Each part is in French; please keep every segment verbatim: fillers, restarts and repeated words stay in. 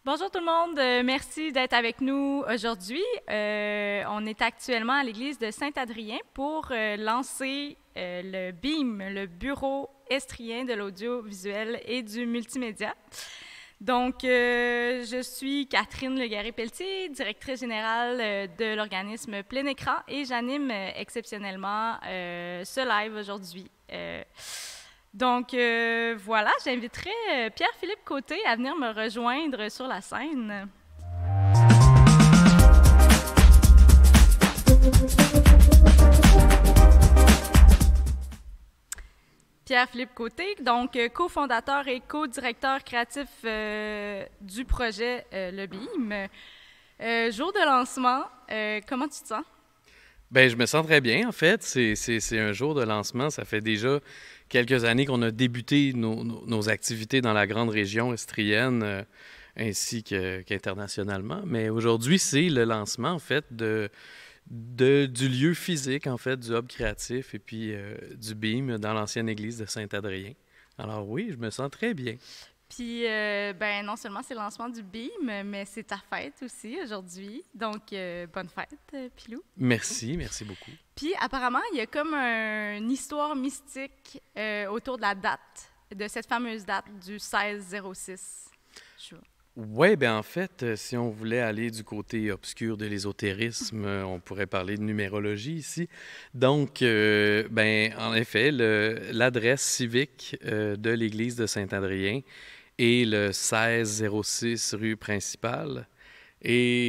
Bonjour tout le monde, euh, merci d'être avec nous aujourd'hui. Euh, on est actuellement à l'église de Saint-Adrien pour euh, lancer euh, le B I M, le Bureau estrien de l'audiovisuel et du multimédia. Donc, euh, je suis Catherine Legaré-Pelletier, directrice générale euh, de l'organisme Plein Écran et j'anime euh, exceptionnellement euh, ce live aujourd'hui. Euh, Donc, euh, voilà, j'inviterai euh, Pierre-Philippe Côté à venir me rejoindre sur la scène. Pierre-Philippe Côté, donc euh, cofondateur et co-directeur créatif euh, du projet euh, Le B I M. Euh, jour de lancement, euh, comment tu te sens? Bien, je me sens très bien, en fait. C'est, c'est, c'est un jour de lancement. Ça fait déjà quelques années qu'on a débuté nos, nos, nos activités dans la grande région estrienne, euh, ainsi que, qu'internationalement. Mais aujourd'hui, c'est le lancement, en fait, de, de, du lieu physique, en fait, du hub créatif et puis euh, du B I M dans l'ancienne église de Saint-Adrien. Alors oui, je me sens très bien. Puis, euh, ben, non seulement c'est le lancement du B I M, mais c'est ta fête aussi aujourd'hui. Donc, euh, bonne fête, euh, Pilou. Merci, merci beaucoup. Puis, apparemment, il y a comme un- une histoire mystique euh, autour de la date, de cette fameuse date du seize zéro six. Je- Oui, bien en fait, euh, si on voulait aller du côté obscur de l'ésotérisme, euh, on pourrait parler de numérologie ici. Donc, euh, ben, en effet, le- l'adresse civique euh, de l'église de Saint-Adrien est le seize zéro six rue principale. Et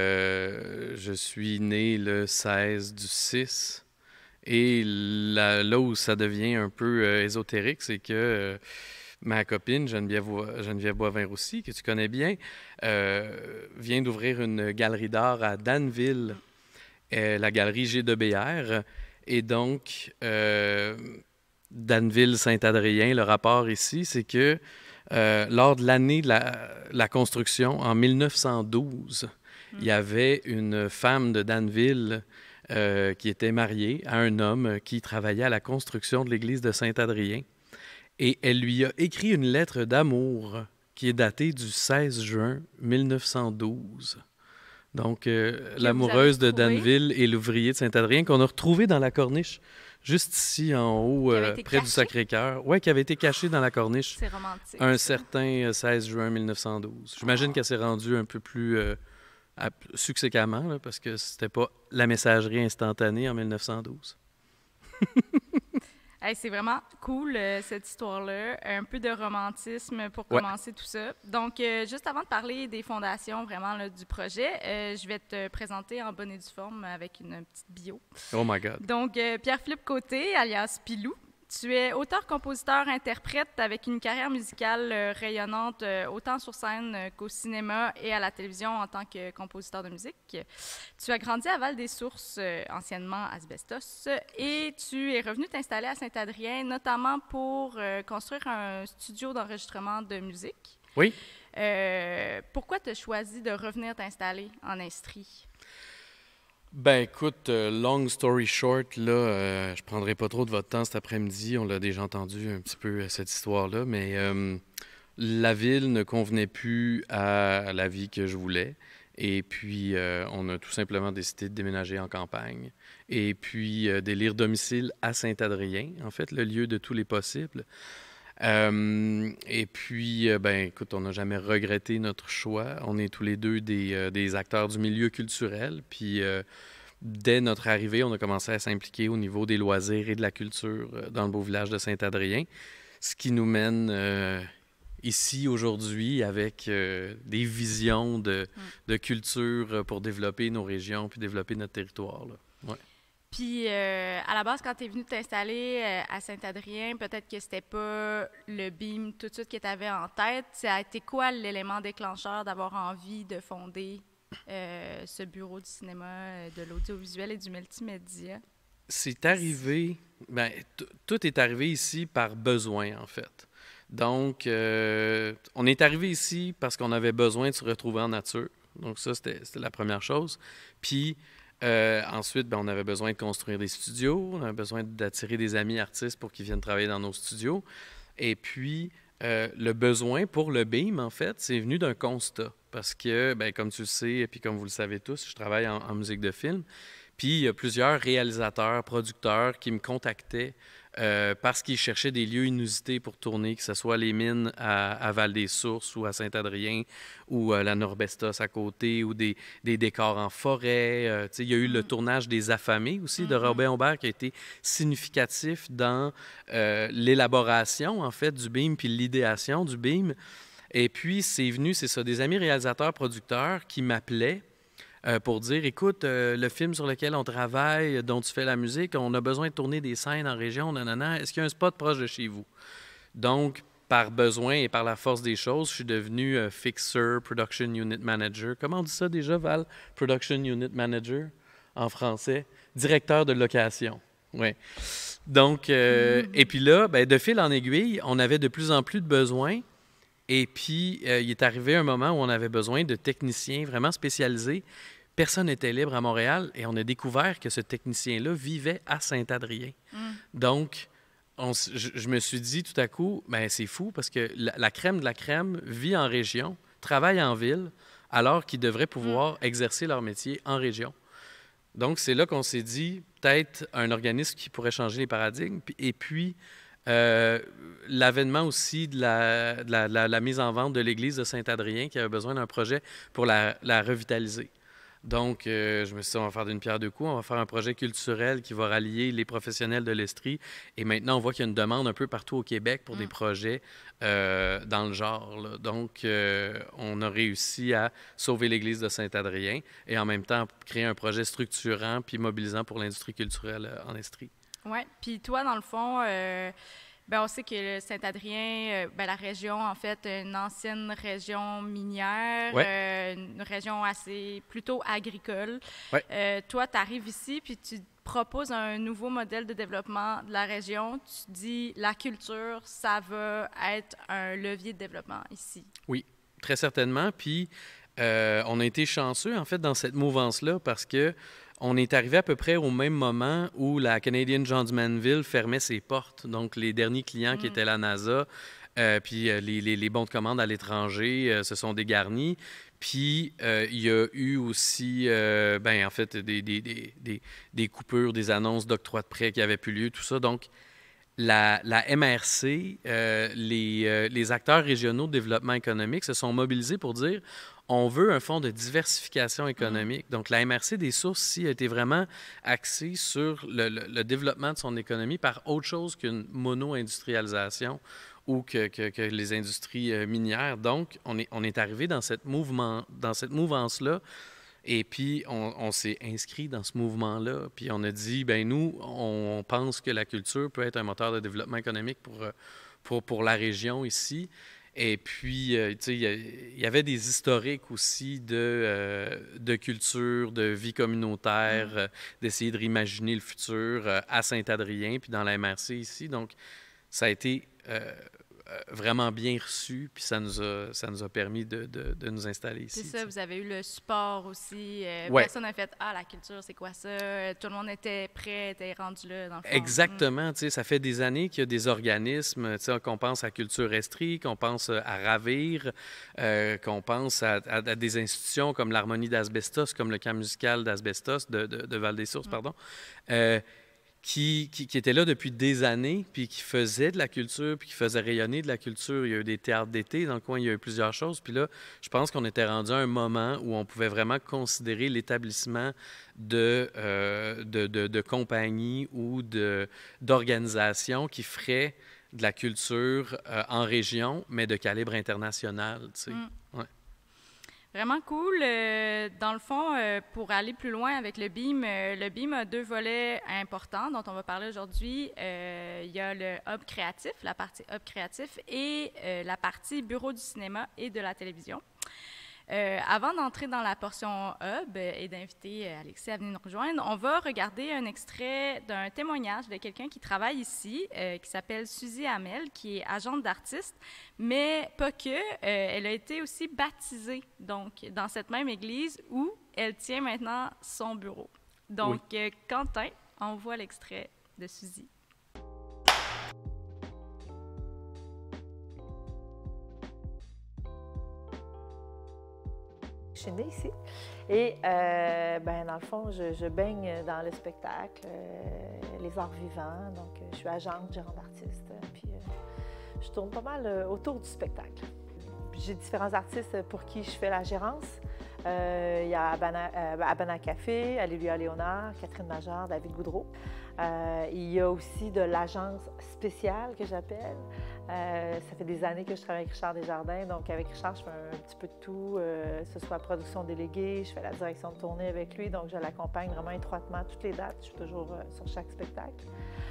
euh, je suis né le seize du six. Et là, là où ça devient un peu euh, ésotérique, c'est que euh, ma copine Geneviève, Vo- Geneviève Boivin-Roussy, que tu connais bien, euh, vient d'ouvrir une galerie d'art à Danville, euh, la galerie G de B R. Et donc, euh, Danville-Saint-Adrien, le rapport ici, c'est que euh, lors de l'année de la, la construction, en mille neuf cent douze, il y avait une femme de Danville euh, qui était mariée à un homme qui travaillait à la construction de l'église de Saint-Adrien. Et elle lui a écrit une lettre d'amour qui est datée du seize juin mille neuf cent douze. Donc, euh, Que vous avez l'amoureuse de retrouvé, Danville et l'ouvrier de Saint-Adrien qu'on a retrouvé dans la corniche, juste ici en haut, qui avait euh, été près du caché. Sacré-Cœur. Ouais, qui avait été caché dans la corniche C'est romantique, un ça. certain euh, seize juin mille neuf cent douze. J'imagine Ah. qu'elle s'est rendue un peu plus euh, à- succécamment, là, parce que c'était pas la messagerie instantanée en mille neuf cent douze. Hey, c'est vraiment cool, euh, cette histoire-là. Un peu de romantisme pour Ouais. commencer tout ça. Donc, euh, juste avant de parler des fondations vraiment là, du projet, euh, je vais te présenter en bonne et due forme avec une petite bio. Oh my God. Donc, euh, Pierre-Philippe Côté, alias Pilou. Tu es auteur, compositeur, interprète avec une carrière musicale euh, rayonnante euh, autant sur scène euh, qu'au cinéma et à la télévision en tant que compositeur de musique. Tu as grandi à Val-des-Sources, euh, anciennement Asbestos, et tu es revenu t'installer à Saint-Adrien, notamment pour euh, construire un studio d'enregistrement de musique. Oui? Euh, pourquoi tu as choisi de revenir t'installer en Estrie? Ben écoute, euh, long story short, là, euh, je prendrai pas trop de votre temps cet après-midi. On l'a déjà entendu un petit peu, euh, cette histoire-là, mais euh, la ville ne convenait plus à la vie que je voulais. Et puis, euh, on a tout simplement décidé de déménager en campagne. Et puis, euh, d'élire domicile à Saint-Adrien, en fait, le lieu de tous les possibles. Euh, et puis, euh, ben, écoute, on n'a jamais regretté notre choix. On est tous les deux des, euh, des acteurs du milieu culturel. Puis, euh, dès notre arrivée, on a commencé à s'impliquer au niveau des loisirs et de la culture euh, dans le beau village de Saint-Adrien, ce qui nous mène euh, ici aujourd'hui avec euh, des visions de, Mm. de culture euh, pour développer nos régions puis développer notre territoire, là. Ouais. Puis, euh, à la base, quand tu es venu t'installer euh, à Saint-Adrien, peut-être que c'était pas le B I M tout de suite que tu avais en tête. Ça a été quoi l'élément déclencheur d'avoir envie de fonder euh, ce bureau du cinéma, euh, de l'audiovisuel et du multimédia? C'est arrivé, ben, t- tout est arrivé ici par besoin, en fait. Donc, euh, on est arrivé ici parce qu'on avait besoin de se retrouver en nature. Donc, ça, c'était c'était la première chose. Puis, euh, ensuite, ben, on avait besoin de construire des studios, on avait besoin d'attirer des amis artistes pour qu'ils viennent travailler dans nos studios. Et puis, euh, le besoin pour le B I M, en fait, c'est venu d'un constat. parce que, ben, comme tu le sais, et puis comme vous le savez tous, je travaille en, en musique de film. Puis il y a plusieurs réalisateurs, producteurs qui me contactaient euh, parce qu'ils cherchaient des lieux inusités pour tourner, que ce soit les mines à, à Val-des-Sources ou à Saint-Adrien ou euh, la Norbestos à côté ou des, des décors en forêt. Euh, tu sais, il y a eu Mm. le tournage des Affamés aussi de Mm-hmm. Robin Aubert qui a été significatif dans euh, l'élaboration en fait du beam puis l'idéation du beam. Et puis c'est venu, c'est ça, des amis réalisateurs, producteurs qui m'appelaient euh, pour dire, écoute, euh, le film sur lequel on travaille, dont tu fais la musique, on a besoin de tourner des scènes en région, nanana, est-ce qu'il y a un spot proche de chez vous? Donc, par besoin et par la force des choses, je suis devenu euh, Fixer, Production Unit Manager. Comment on dit ça déjà, Val? Production Unit Manager, en français. Directeur de location. Oui. Donc, euh, Mm-hmm. et puis là, ben, de fil en aiguille, on avait de plus en plus de besoins. Et puis, euh, il est arrivé un moment où on avait besoin de techniciens vraiment spécialisés. Personne n'était libre à Montréal et on a découvert que ce technicien-là vivait à Saint-Adrien. Mm. Donc, on, je, je me suis dit tout à coup, ben c'est fou parce que la, la crème de la crème vit en région, travaille en ville, alors qu'ils devraient pouvoir mm. exercer leur métier en région. Donc, c'est là qu'on s'est dit, peut-être un organisme qui pourrait changer les paradigmes. Et puis, Euh, l'avènement aussi de la, de la, la, la mise en vente de l'église de Saint-Adrien qui avait besoin d'un projet pour la, la revitaliser. Donc, euh, je me suis dit, on va faire d'une pierre deux coups, on va faire un projet culturel qui va rallier les professionnels de l'Estrie. Et maintenant, on voit qu'il y a une demande un peu partout au Québec pour mm. des projets euh, dans le genre. Là. Donc, euh, on a réussi à sauver l'église de Saint-Adrien et en même temps créer un projet structurant puis mobilisant pour l'industrie culturelle en Estrie. Oui. Puis toi, dans le fond, euh, ben on sait que Saint-Adrien, euh, ben la région, en fait, une ancienne région minière, ouais. euh, une région assez plutôt agricole. Ouais. Euh, toi, tu arrives ici, puis tu proposes un nouveau modèle de développement de la région. Tu dis la culture, ça va être un levier de développement ici. Oui, très certainement. Puis euh, on a été chanceux, en fait, dans cette mouvance-là parce que on est arrivé à peu près au même moment où la Canadian Johns Manville fermait ses portes. Donc, les derniers clients mm. qui étaient la NASA, euh, puis euh, les, les, les bons de commande à l'étranger euh, se sont dégarnis. Puis, euh, il y a eu aussi, euh, ben, en fait, des, des, des, des, des coupures, des annonces d'octroi de prêts qui avaient plus lieu, tout ça. Donc, la, la M R C, euh, les, euh, les acteurs régionaux de développement économique se sont mobilisés pour dire on veut un fonds de diversification économique. Mmh. Donc, la M R C des sources ici a été vraiment axée sur le, le, le développement de son économie par autre chose qu'une mono-industrialisation ou que, que, que les industries euh, minières. Donc, on est, on est arrivé dans cette, mouvement, dans cette mouvance-là. Et puis, on, on s'est inscrit dans ce mouvement-là. Puis, on a dit, ben nous, on pense que la culture peut être un moteur de développement économique pour, pour, pour la région ici. Et puis, euh, tu sais, il y avait des historiques aussi de, euh, de culture, de vie communautaire, mmh. euh, d'essayer de réimaginer le futur euh, à Saint-Adrien, puis dans la M R C ici. Donc, ça a été euh, vraiment bien reçu, puis ça nous a, ça nous a permis de, de, de nous installer ici. C'est ça, vous avez eu le support aussi. Euh, ouais. Personne n'a fait « Ah, la culture, c'est quoi ça? » Tout le monde était prêt, était rendu là, dans le fond. Exactement. Mm. Tu sais, ça fait des années qu'il y a des organismes, tu sais, qu'on pense à Culture Estrie, qu'on pense à Ravir, euh, qu'on pense à, à, à des institutions comme l'Harmonie d'Asbestos, comme le camp musical d'Asbestos, de, de, de Val-des-Sources, mm. pardon, euh, Qui, qui, qui était là depuis des années, puis qui faisait de la culture, puis qui faisait rayonner de la culture. Il y a eu des théâtres d'été dans le coin, il y a eu plusieurs choses. Puis là, je pense qu'on était rendu à un moment où on pouvait vraiment considérer l'établissement de, euh, de, de, de compagnies ou de, d'organisations qui feraient de la culture euh, en région, mais de calibre international, tu sais. Mm. Ouais. Vraiment cool. Euh, dans le fond, euh, pour aller plus loin avec le BEAM, euh, le BEAM a deux volets importants dont on va parler aujourd'hui. Euh, il y a le hub créatif, la partie hub créatif, et euh, la partie bureau du cinéma et de la télévision. Euh, avant d'entrer dans la portion hub et d'inviter Alexis à venir nous rejoindre, on va regarder un extrait d'un témoignage de quelqu'un qui travaille ici, euh, qui s'appelle Suzy Hamel, qui est agente d'artiste, mais pas que. Euh, elle a été aussi baptisée, donc, dans cette même église où elle tient maintenant son bureau. Donc, oui. euh, Quentin, on voit l'extrait de Suzy. Je suis née ici et euh, ben, dans le fond, je, je baigne dans le spectacle, euh, les arts vivants. Donc, je suis agente, gérante d'artiste. Puis, euh, je tourne pas mal euh, autour du spectacle. J'ai différents artistes pour qui je fais la gérance. Euh, il y a Habana, euh, Habana Café, Alléluia Léonard, Catherine Major, David Goudreau. Euh, il y a aussi de l'agence spéciale que j'appelle. Euh, ça fait des années que je travaille avec Richard Desjardins. Donc, avec Richard, je fais un, un petit peu de tout, euh, que ce soit production déléguée, je fais la direction de tournée avec lui. Donc, je l'accompagne vraiment étroitement toutes les dates. Je suis toujours euh, sur chaque spectacle.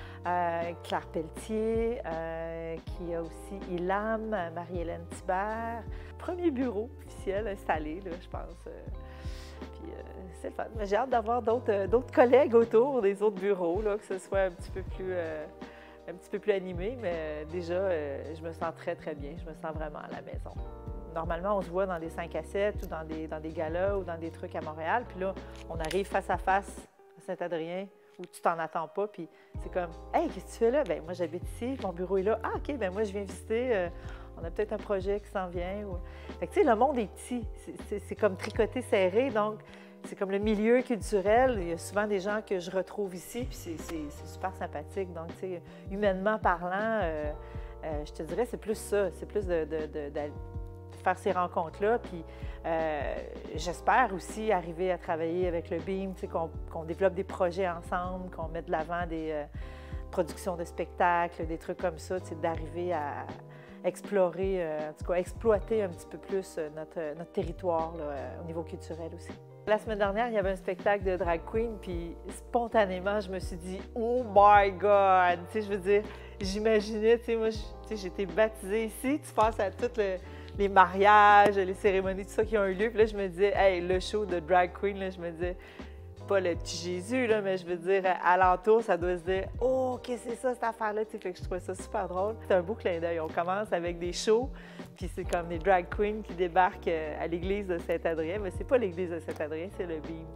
Euh, Claire Pelletier, euh, qui a aussi Ilam, Marie-Hélène Thibert. Premier bureau officiel installé, là, je pense. Euh, puis euh, c'est le fun. J'ai hâte d'avoir d'autres euh, d'autres collègues autour des autres bureaux, là, que ce soit un petit peu plus, euh, un petit peu plus animé, mais déjà, euh, je me sens très, très bien. Je me sens vraiment à la maison. Normalement, on se voit dans des cinq à sept ou dans des, dans des galas ou dans des trucs à Montréal. Puis là, on arrive face à face à Saint-Adrien, où tu t'en attends pas, puis c'est comme « Hey, qu'est-ce que tu fais là? » Bien, moi, j'habite ici, mon bureau est là. « Ah, OK, bien moi, je viens visiter, euh, on a peut-être un projet qui s'en vient. Ou... » Fait que, tu sais, le monde est petit, c'est comme tricoté serré, donc c'est comme le milieu culturel. Il y a souvent des gens que je retrouve ici, puis c'est super sympathique. Donc, tu sais, humainement parlant, euh, euh, je te dirais, c'est plus ça, c'est plus de, de, de, de faire ces rencontres-là, puis euh, j'espère aussi arriver à travailler avec le Beam, tu sais, qu'on qu'on développe des projets ensemble, qu'on mette de l'avant des euh, productions de spectacles, des trucs comme ça, tu sais, d'arriver à explorer, euh, en tout cas, exploiter un petit peu plus euh, notre, notre territoire là, euh, au niveau culturel aussi. La semaine dernière, il y avait un spectacle de drag queen, puis spontanément, je me suis dit « Oh my God! » Tu sais, je veux dire, j'imaginais, tu sais, moi, j'étais baptisée ici, tu penses à tout le... les mariages, les cérémonies, tout ça qui ont eu lieu. Puis là, je me disais, hey, le show de drag queen, là, je me disais, pas le petit Jésus, là, mais je veux dire, alentour, ça doit se dire, oh, qu'est-ce que c'est ça, cette affaire-là? Tu sais, fait que je trouvais ça super drôle. C'est un beau clin d'œil. On commence avec des shows, puis c'est comme des drag queens qui débarquent à l'église de Saint-Adrien. Mais c'est pas l'église de Saint-Adrien, c'est le Beam.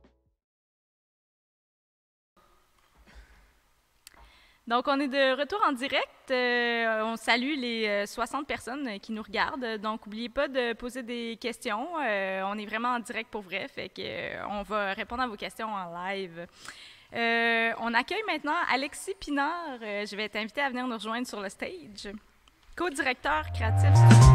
Donc, on est de retour en direct. Euh, on salue les euh, soixante personnes qui nous regardent. Donc, n'oubliez pas de poser des questions. Euh, on est vraiment en direct pour vrai, fait que euh, on va répondre à vos questions en live. Euh, on accueille maintenant Alexis Pinard. Euh, je vais t'inviter à venir nous rejoindre sur le stage. Co-directeur créatif.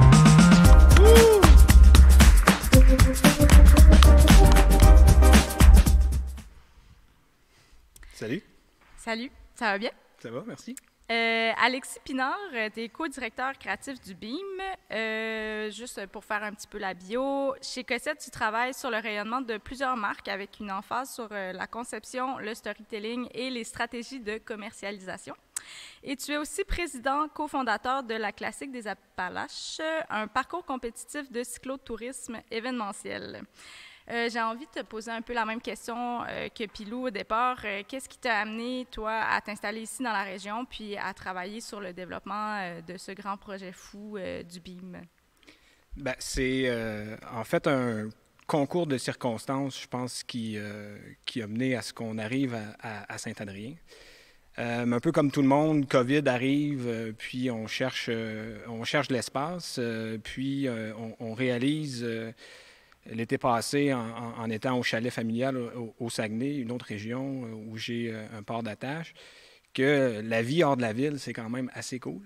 Salut. Salut, ça va bien? Ça va, merci. Euh, Alexis Pinard, tu es co-directeur créatif du Beam. Euh, juste pour faire un petit peu la bio, chez Cossette, tu travailles sur le rayonnement de plusieurs marques avec une emphase sur euh, la conception, le storytelling et les stratégies de commercialisation. Et tu es aussi président cofondateur de la Classique des Appalaches, un parcours compétitif de cyclotourisme événementiel. Euh, j'ai envie de te poser un peu la même question euh, que Pilou au départ. Euh, Qu'est-ce qui t'a amené, toi, à t'installer ici dans la région puis à travailler sur le développement euh, de ce grand projet fou euh, du Beam? Ben, c'est euh, en fait un concours de circonstances, je pense, qui, euh, qui a mené à ce qu'on arrive à, à, à Saint-Adrien. Euh, un peu comme tout le monde, COVID arrive, euh, puis on cherche, euh, on cherche de l'espace, euh, puis euh, on, on réalise... Euh, l'été passé, en, en, en étant au chalet familial au, au Saguenay, une autre région où j'ai un port d'attache, que la vie hors de la ville, c'est quand même assez cool.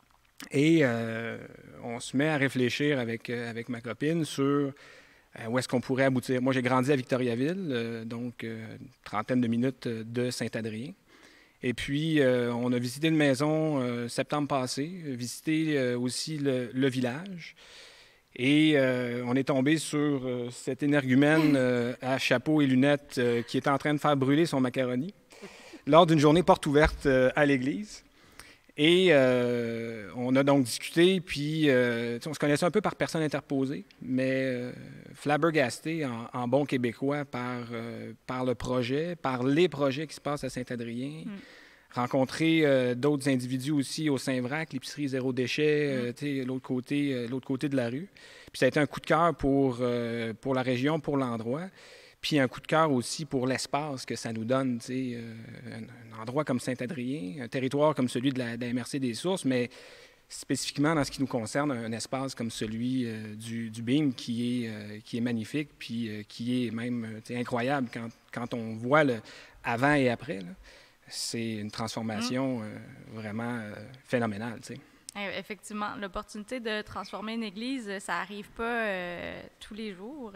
Et euh, on se met à réfléchir avec, avec ma copine sur euh, où est-ce qu'on pourrait aboutir. Moi, j'ai grandi à Victoriaville, euh, donc euh, une trentaine de minutes de Saint-Adrien. Et puis, euh, on a visité une maison euh, septembre passé, visité euh, aussi le, le village. Et euh, on est tombé sur euh, cette énergumène euh, à chapeau et lunettes euh, qui était en train de faire brûler son macaroni lors d'une journée porte ouverte euh, à l'église. Et euh, on a donc discuté, puis euh, on se connaissait un peu par personne interposée, mais euh, flabbergasté en, en bon québécois par, euh, par le projet, par les projets qui se passent à Saint-Adrien. Mm. Rencontrer euh, d'autres individus aussi au Saint-Vrac, l'épicerie zéro déchet, euh, l'autre côté, euh, l'autre côté de la rue. Puis ça a été un coup de cœur pour, euh, pour la région, pour l'endroit. Puis un coup de cœur aussi pour l'espace que ça nous donne. Euh, un, un endroit comme Saint-Adrien, un territoire comme celui de la, de la M R C des Sources, mais spécifiquement dans ce qui nous concerne, un, un espace comme celui euh, du, du Beam qui est, euh, qui est magnifique, puis euh, qui est même incroyable quand, quand on voit le avant et après. Là. C'est une transformation euh, vraiment euh, phénoménale. T'sais. Effectivement, l'opportunité de transformer une église, ça n'arrive pas euh, tous les jours.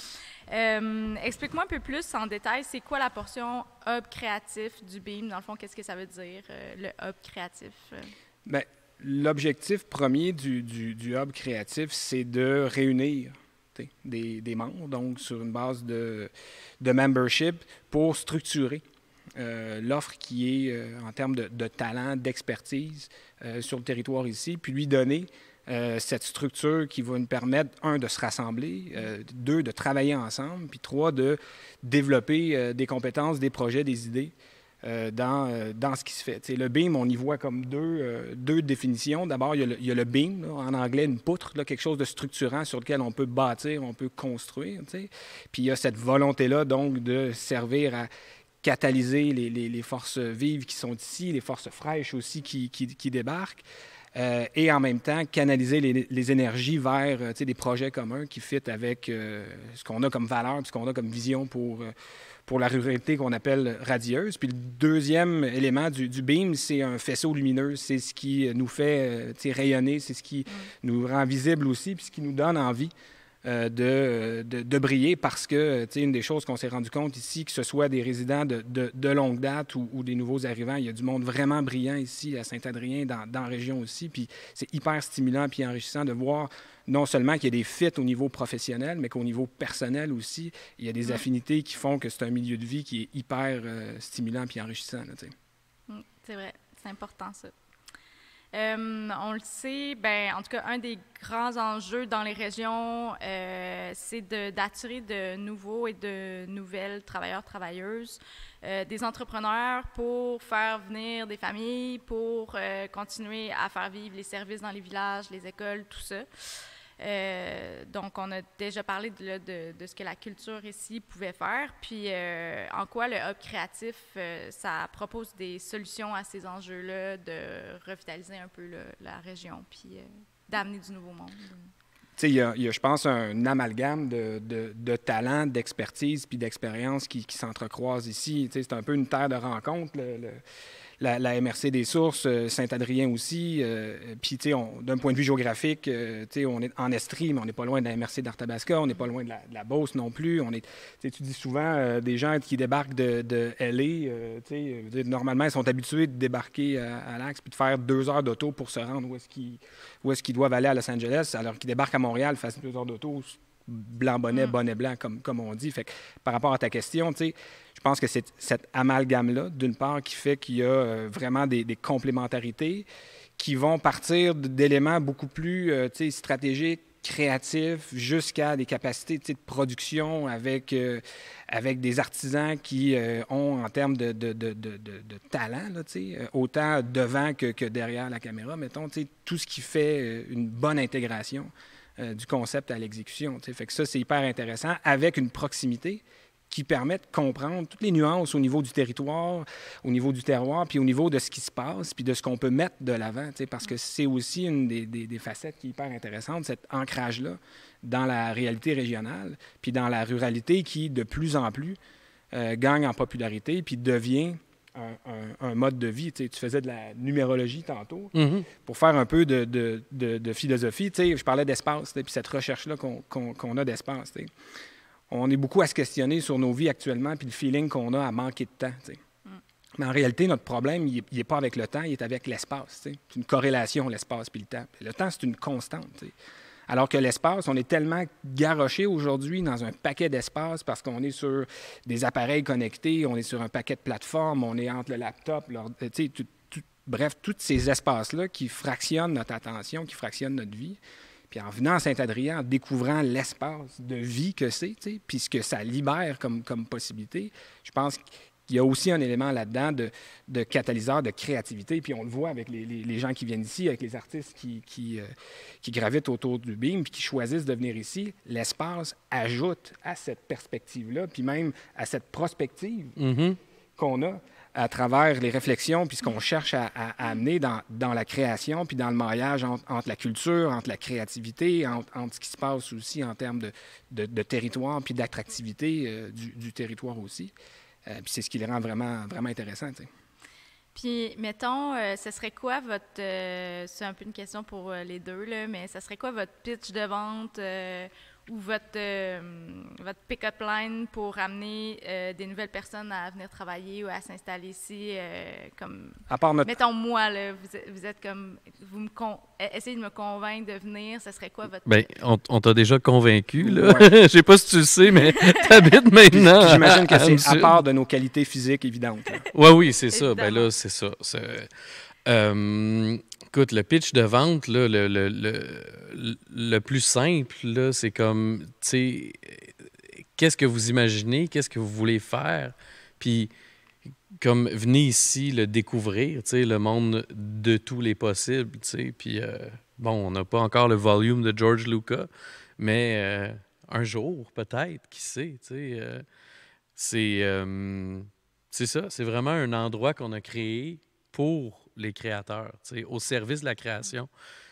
Euh, explique-moi un peu plus en détail, c'est quoi la portion hub créatif du Beam? Dans le fond, qu'est-ce que ça veut dire, euh, le hub créatif? Bien, l'objectif premier du, du, du hub créatif, c'est de réunir des, des membres, donc sur une base de, de membership, pour structurer Euh, l'offre qui est euh, en termes de, de talent, d'expertise euh, sur le territoire ici, puis lui donner euh, cette structure qui va nous permettre, un, de se rassembler, euh, deux, de travailler ensemble, puis trois, de développer euh, des compétences, des projets, des idées euh, dans, euh, dans ce qui se fait. T'sais, le Beam, on y voit comme deux, euh, deux définitions. D'abord, il y a le, il y a le Beam, là, en anglais, une poutre, là, quelque chose de structurant sur lequel on peut bâtir, on peut construire. T'sais. Puis il y a cette volonté-là, donc, de servir à catalyser les, les, les forces vives qui sont ici, les forces fraîches aussi qui, qui, qui débarquent, euh, et en même temps canaliser les, les énergies vers euh, des projets communs qui fitent avec euh, ce qu'on a comme valeur, ce qu'on a comme vision pour, euh, pour la ruralité qu'on appelle radieuse. Puis le deuxième élément du, du Beam, c'est un faisceau lumineux. C'est ce qui nous fait euh, rayonner, c'est ce qui mm. nous rend visible aussi, puis ce qui nous donne envie Euh, de, de, de briller parce que, tu sais, une des choses qu'on s'est rendu compte ici, que ce soit des résidents de, de, de longue date ou, ou des nouveaux arrivants, il y a du monde vraiment brillant ici à Saint-Adrien, dans, dans la région aussi, puis c'est hyper stimulant puis enrichissant de voir non seulement qu'il y a des fits au niveau professionnel, mais qu'au niveau personnel aussi, il y a des mmh. affinités qui font que c'est un milieu de vie qui est hyper euh, stimulant puis enrichissant, là, tu sais. Mmh, c'est vrai, c'est important ça. Euh, on le sait, ben, en tout cas, un des grands enjeux dans les régions, euh, c'est de, d'attirer de nouveaux et de nouvelles travailleurs, travailleuses, euh, des entrepreneurs pour faire venir des familles, pour euh, continuer à faire vivre les services dans les villages, les écoles, tout ça. Euh, donc, on a déjà parlé de, là, de, de ce que la culture ici pouvait faire, puis euh, en quoi le Hub créatif, euh, ça propose des solutions à ces enjeux-là, de revitaliser un peu le, la région, puis euh, d'amener du nouveau monde. Tu sais, il y a, il y a, je pense, un amalgame de, de, de talent, d'expertise puis d'expérience qui, qui s'entrecroisent ici. Tu sais, c'est un peu une terre de rencontre, le, le, la, la M R C des Sources, Saint-Adrien aussi. Euh, puis, tu sais, d'un point de vue géographique, euh, tu sais, on est en Estrie, mais on n'est pas loin de la M R C d'Arthabasca, on n'est pas loin de la, de la Beauce non plus. On est, tu sais, tu dis souvent euh, des gens qui débarquent de, de L A, euh, tu sais, normalement, ils sont habitués de débarquer à, à l'Axe puis de faire deux heures d'auto pour se rendre où est-ce qu'ils, où est-ce qu'ils doivent aller à Los Angeles, alors qu'ils débarquent à Montréal, fassent deux heures d'auto, blanc bonnet, mm. bonnet blanc, comme, comme on dit. Fait que, par rapport à ta question, tu sais, je pense que c'est cet amalgame-là, d'une part, qui fait qu'il y a euh, vraiment des, des complémentarités qui vont partir d'éléments beaucoup plus euh, tu sais, stratégiques, créatifs, jusqu'à des capacités tu sais, de production avec, euh, avec des artisans qui euh, ont, en termes de, de, de, de, de talent, là, tu sais, autant devant que, que derrière la caméra, mettons, tu sais, tout ce qui fait une bonne intégration euh, du concept à l'exécution. Tu sais. Fait que ça, c'est hyper intéressant, avec une proximité qui permet de comprendre toutes les nuances au niveau du territoire, au niveau du terroir, puis au niveau de ce qui se passe, puis de ce qu'on peut mettre de l'avant, tu sais, parce que c'est aussi une des, des, des facettes qui est hyper intéressante, cet ancrage-là dans la réalité régionale, puis dans la ruralité qui, de plus en plus, euh, gagne en popularité, puis devient un, un, un mode de vie. Tu sais, tu faisais de la numérologie tantôt, mm-hmm. pour faire un peu de, de, de, de philosophie. Tu sais, je parlais d'espace, puis cette recherche-là qu'on, qu'on, qu'on a d'espace, tu sais. On est beaucoup à se questionner sur nos vies actuellement puis le feeling qu'on a à manquer de temps. T'sais. Mm. Mais en réalité, notre problème, il n'est pas avec le temps, il est avec l'espace. T'sais. C'est une corrélation, l'espace puis le temps. Le temps, c'est une constante. T'sais. Alors que l'espace, on est tellement garoché aujourd'hui dans un paquet d'espace parce qu'on est sur des appareils connectés, on est sur un paquet de plateformes, on est entre le laptop, tout, tout, bref, tous ces espaces-là qui fractionnent notre attention, qui fractionnent notre vie. Puis en venant à Saint-Adrien, en découvrant l'espace de vie que c'est, puis ce que ça libère comme, comme possibilité, je pense qu'il y a aussi un élément là-dedans de, de catalyseur de créativité. Puis on le voit avec les, les, les gens qui viennent ici, avec les artistes qui, qui, euh, qui gravitent autour du Beam, puis qui choisissent de venir ici. L'espace ajoute à cette perspective-là, puis même à cette prospective. Mm-hmm. qu'on a à travers les réflexions, puis ce qu'on cherche à, à, à amener dans, dans la création, puis dans le maillage entre, entre la culture, entre la créativité, entre, entre ce qui se passe aussi en termes de, de, de territoire, puis d'attractivité euh, du, du territoire aussi. Euh, puis c'est ce qui les rend vraiment, vraiment intéressants, tu sais. Puis, mettons, euh, ce serait quoi votre... Euh, c'est un peu une question pour euh, les deux, là, mais ce serait quoi votre pitch de vente euh, ou votre, euh, votre pick-up line pour amener euh, des nouvelles personnes à venir travailler ou à s'installer ici? Euh, comme, à part notre... Mettons, moi, là, vous, êtes, vous êtes comme... Vous me con... Essayez de me convaincre de venir. Ce serait quoi votre... Bien, on, on t'a déjà convaincu, là. Ouais. Je sais pas si tu le sais, mais t'habites maintenant. J'imagine que c'est à part de nos qualités physiques évidentes. Oui, oui, c'est ça. Ben là, c'est ça. C'est... Euh, écoute, le pitch de vente, là, le, le, le, le plus simple, là, c'est comme, tu sais, qu'est-ce que vous imaginez, qu'est-ce que vous voulez faire, puis comme, venez ici le découvrir, tu sais, le monde de tous les possibles, tu sais, puis euh, bon, on n'a pas encore le volume de George Lucas, mais euh, un jour, peut-être, qui sait, tu sais, euh, c'est, euh, c'est ça, c'est vraiment un endroit qu'on a créé pour les créateurs, tu sais, au service de la création.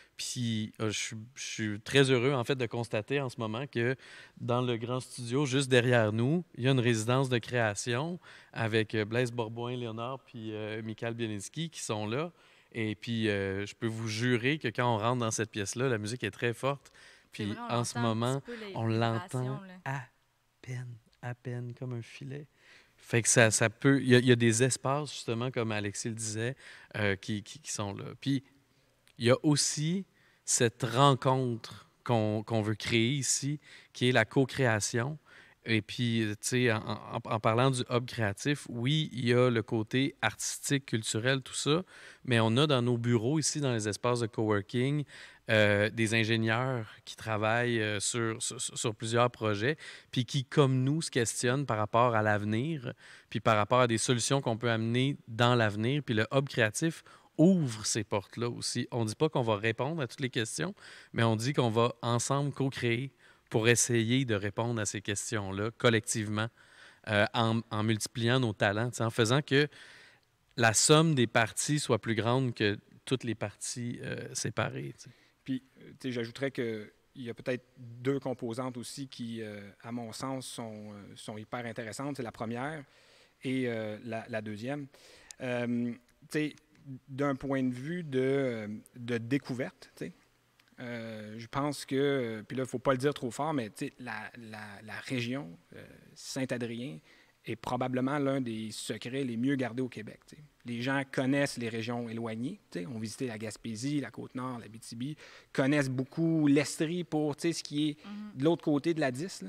Puis euh, je, suis, je suis très heureux, en fait, de constater en ce moment que dans le grand studio, juste derrière nous, il y a une résidence de création avec Blaise Bourboin-Léonard puis euh, Michael Bielinski qui sont là. Et puis, euh, je peux vous jurer que quand on rentre dans cette pièce-là, la musique est très forte. Puis vrai, en ce moment, les on l'entend à peine, à peine, comme un filet. Fait que ça, ça peut... Il y, a, il y a des espaces, justement, comme Alexis le disait, euh, qui, qui, qui sont là. Puis, il y a aussi cette rencontre qu'on, qu'on veut créer ici, qui est la co-création. Et puis, tu sais, en, en, en parlant du hub créatif, oui, il y a le côté artistique, culturel, tout ça, mais on a dans nos bureaux ici, dans les espaces de coworking, euh, des ingénieurs qui travaillent euh, sur, sur, sur plusieurs projets, puis qui, comme nous, se questionnent par rapport à l'avenir, puis par rapport à des solutions qu'on peut amener dans l'avenir. Puis le hub créatif ouvre ces portes-là aussi. On ne dit pas qu'on va répondre à toutes les questions, mais on dit qu'on va ensemble co-créer pour essayer de répondre à ces questions-là collectivement, euh, en, en multipliant nos talents, en faisant que la somme des parties soit plus grande que toutes les parties euh, séparées. T'sais. Puis, tu sais, j'ajouterais qu'il y a peut-être deux composantes aussi qui, euh, à mon sens, sont, euh, sont hyper intéressantes. C'est la première et euh, la, la deuxième. Euh, tu sais, d'un point de vue de, de découverte, tu sais, Euh, je pense que, puis là, il ne faut pas le dire trop fort, mais la, la, la région euh, Saint-Adrien est probablement l'un des secrets les mieux gardés au Québec. T'sais. Les gens connaissent les régions éloignées, ont visité la Gaspésie, la Côte-Nord, l'Abitibi, connaissent beaucoup l'Estrie pour ce qui est mm-hmm. de l'autre côté de la dix, là.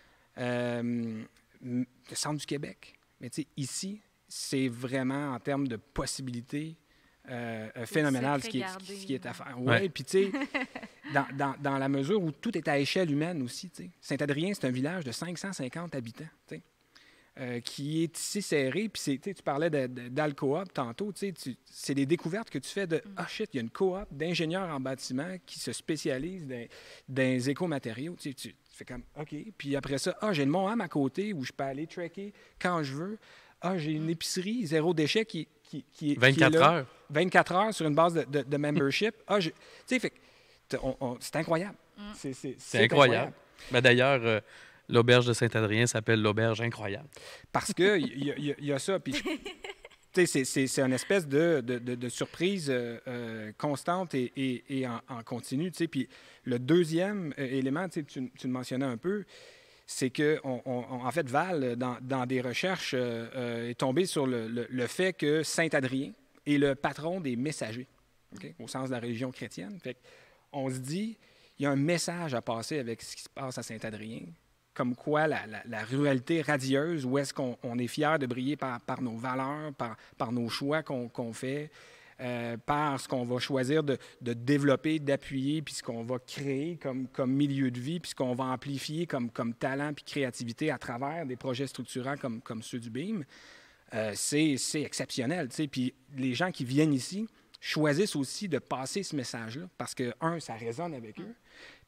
Euh, le centre du Québec. Mais ici, c'est vraiment en termes de possibilités Euh, phénoménal ce qui, est, ce qui est à faire. Oui, puis tu sais, dans, dans, dans la mesure où tout est à échelle humaine aussi, tu sais. Saint-Adrien, c'est un village de cinq cent cinquante habitants, tu sais, euh, qui est ici serré, puis tu parlais de, de, d'Alcoop tantôt, tu sais, c'est des découvertes que tu fais de « Ah, shit, il y a une coop d'ingénieurs en bâtiment qui se spécialisent dans, dans les écomatériaux. » Tu sais, tu fais comme « OK. » Puis après ça, « Ah, j'ai le Mont-Ham à côté où je peux aller tracker quand je veux. Ah, j'ai une épicerie zéro déchet qui Qui, qui, vingt-quatre qui est là, heures. vingt-quatre heures sur une base de, de, de membership. Ah, tu sais, c'est incroyable. Mm. C'est, c'est, c'est, c'est incroyable. incroyable. Ben, d'ailleurs, euh, l'auberge de Saint-Adrien s'appelle l'auberge incroyable. Parce qu'il y, y, y a ça. Puis, c'est, c'est, c'est une espèce de, de, de, de surprise euh, euh, constante et, et, et en, en continu. Puis le deuxième euh, élément, tu, tu le mentionnais un peu, c'est que, on, on, en fait, Val, dans, dans des recherches, euh, euh, est tombé sur le, le, le fait que Saint-Adrien est le patron des messagers, okay, au sens de la religion chrétienne. Fait on se dit, il y a un message à passer avec ce qui se passe à Saint-Adrien, comme quoi la, la, la ruralité radieuse, où est-ce qu'on on est fier de briller par, par nos valeurs, par, par nos choix qu'on, qu'on fait, Euh, par ce qu'on va choisir de, de développer, d'appuyer, puis ce qu'on va créer comme, comme milieu de vie, puis ce qu'on va amplifier comme, comme talent puis créativité à travers des projets structurants comme, comme ceux du B I M, euh, c'est, c'est exceptionnel. T'sais. Puis les gens qui viennent ici choisissent aussi de passer ce message-là parce que, un, ça résonne avec eux,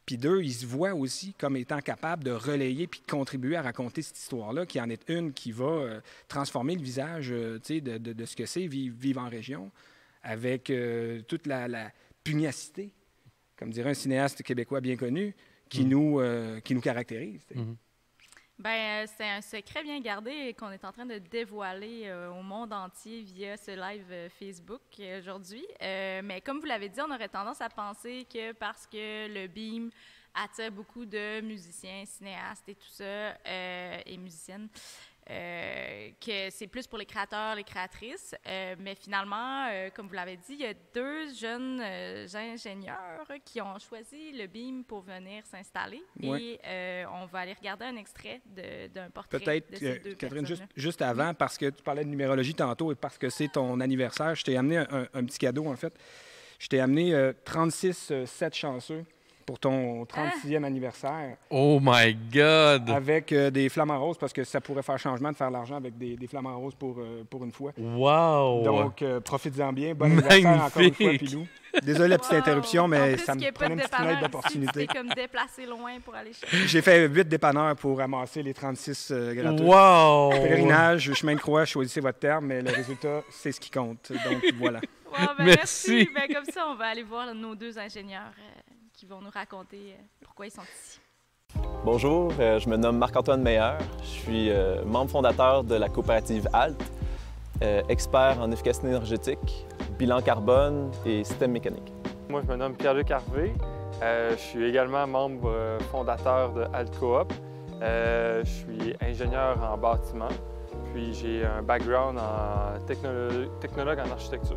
Puis deux, ils se voient aussi comme étant capables de relayer puis de contribuer à raconter cette histoire-là, qui en est une qui va euh, transformer le visage euh, de, de, de ce que c'est vivre, vivre en région, avec euh, toute la, la pugnacité, comme dirait un cinéaste québécois bien connu, qui, mmh. nous, euh, qui nous caractérise. Mmh. Bien, c'est un secret bien gardé qu'on est en train de dévoiler euh, au monde entier via ce live euh, Facebook euh, aujourd'hui. Euh, mais comme vous l'avez dit, on aurait tendance à penser que parce que le Beam attire beaucoup de musiciens, cinéastes et tout ça, euh, et musiciennes, euh, que c'est plus pour les créateurs, les créatrices. Euh, mais finalement, euh, comme vous l'avez dit, il y a deux jeunes euh, ingénieurs qui ont choisi le Beam pour venir s'installer. Oui. Et euh, on va aller regarder un extrait de, d'un portrait Peut-être, de ces deux euh, Catherine, juste, personnes-là. juste avant, oui. parce que tu parlais de numérologie tantôt et parce que c'est ton anniversaire, je t'ai amené un, un, un petit cadeau, en fait. Je t'ai amené euh, trente-six euh, sept chanceux pour ton trente-sixième ah. anniversaire. Oh my God! Avec euh, des flamants roses, parce que ça pourrait faire changement de faire l'argent avec des, des flamants roses pour, euh, pour une fois. Wow! Donc, euh, profites-en bien. Bon anniversaire encore une fois, Pilou. Désolé la petite wow. interruption, mais ça me prenait une petite fenêtre d'opportunité. C'était comme déplacé loin pour aller chercher. J'ai fait huit dépanneurs pour ramasser les trente-six euh, gratuits. Wow! Pèlerinage, chemin de croix, choisissez votre terme, mais le résultat, c'est ce qui compte. Donc, voilà. Wow, ben merci! merci. Ben, comme ça, on va aller voir nos deux ingénieurs euh, qui vont nous raconter pourquoi ils sont ici. Bonjour, euh, je me nomme Marc-Antoine Meyer. Je suis euh, membre fondateur de la coopérative ALT, euh, expert en efficacité énergétique, bilan carbone et système mécanique. Moi, je me nomme Pierre-Luc Harvey. Euh, je suis également membre euh, fondateur de ALT Coop. Euh, je suis ingénieur en bâtiment, puis j'ai un background en technolo- technologue en architecture.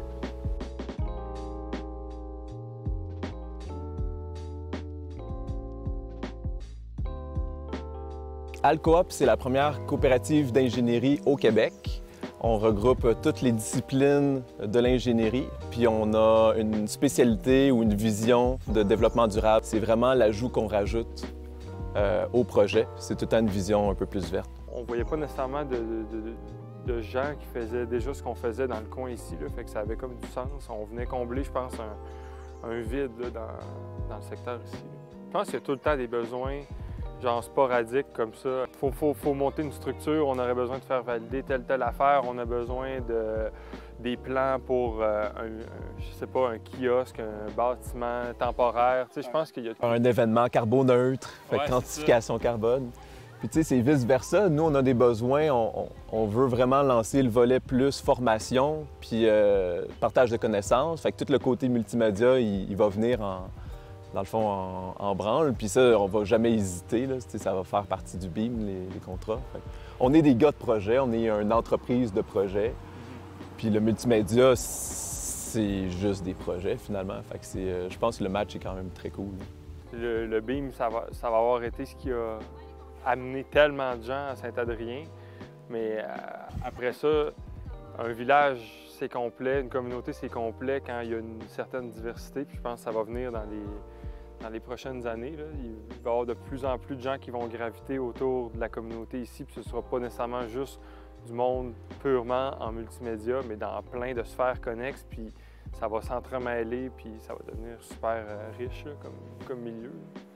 ALT Coop, c'est la première coopérative d'ingénierie au Québec. On regroupe toutes les disciplines de l'ingénierie, puis on a une spécialité ou une vision de développement durable. C'est vraiment l'ajout qu'on rajoute euh, au projet. C'est tout le temps une vision un peu plus verte. On ne voyait pas nécessairement de, de, de gens qui faisaient déjà ce qu'on faisait dans le coin ici, là, fait que ça avait comme du sens. On venait combler, je pense, un, un vide là, dans, dans le secteur ici. Là. Je pense qu'il y a tout le temps des besoins genre sporadique comme ça. Il faut, faut, faut monter une structure, on aurait besoin de faire valider telle, telle affaire, on a besoin de, des plans pour, euh, un, un, je sais pas, un kiosque, un bâtiment temporaire. Tu sais, je pense qu'il y a... Un événement carboneutre, fait ouais, quantification carbone. Puis tu sais, c'est vice-versa. Nous, on a des besoins, on, on, on veut vraiment lancer le volet plus formation, puis euh, partage de connaissances. Fait que tout le côté multimédia, il, il va venir en... dans le fond, en, en branle. Puis ça, on va jamais hésiter. Là. Ça va faire partie du Beam, les, les contrats. Fait on est des gars de projet, on est une entreprise de projet. Puis le multimédia, c'est juste des projets, finalement. Fait que c'est, je pense que le match est quand même très cool. Le, le Beam, ça va, ça va avoir été ce qui a amené tellement de gens à Saint-Adrien. Mais euh, après ça, un village, c'est complet, une communauté, c'est complet quand il y a une certaine diversité. Puis je pense que ça va venir dans les... Dans les prochaines années, là, il va y avoir de plus en plus de gens qui vont graviter autour de la communauté ici, puis ce ne sera pas nécessairement juste du monde purement en multimédia, mais dans plein de sphères connexes, puis ça va s'entremêler, puis ça va devenir super euh, riche là, comme, comme milieu.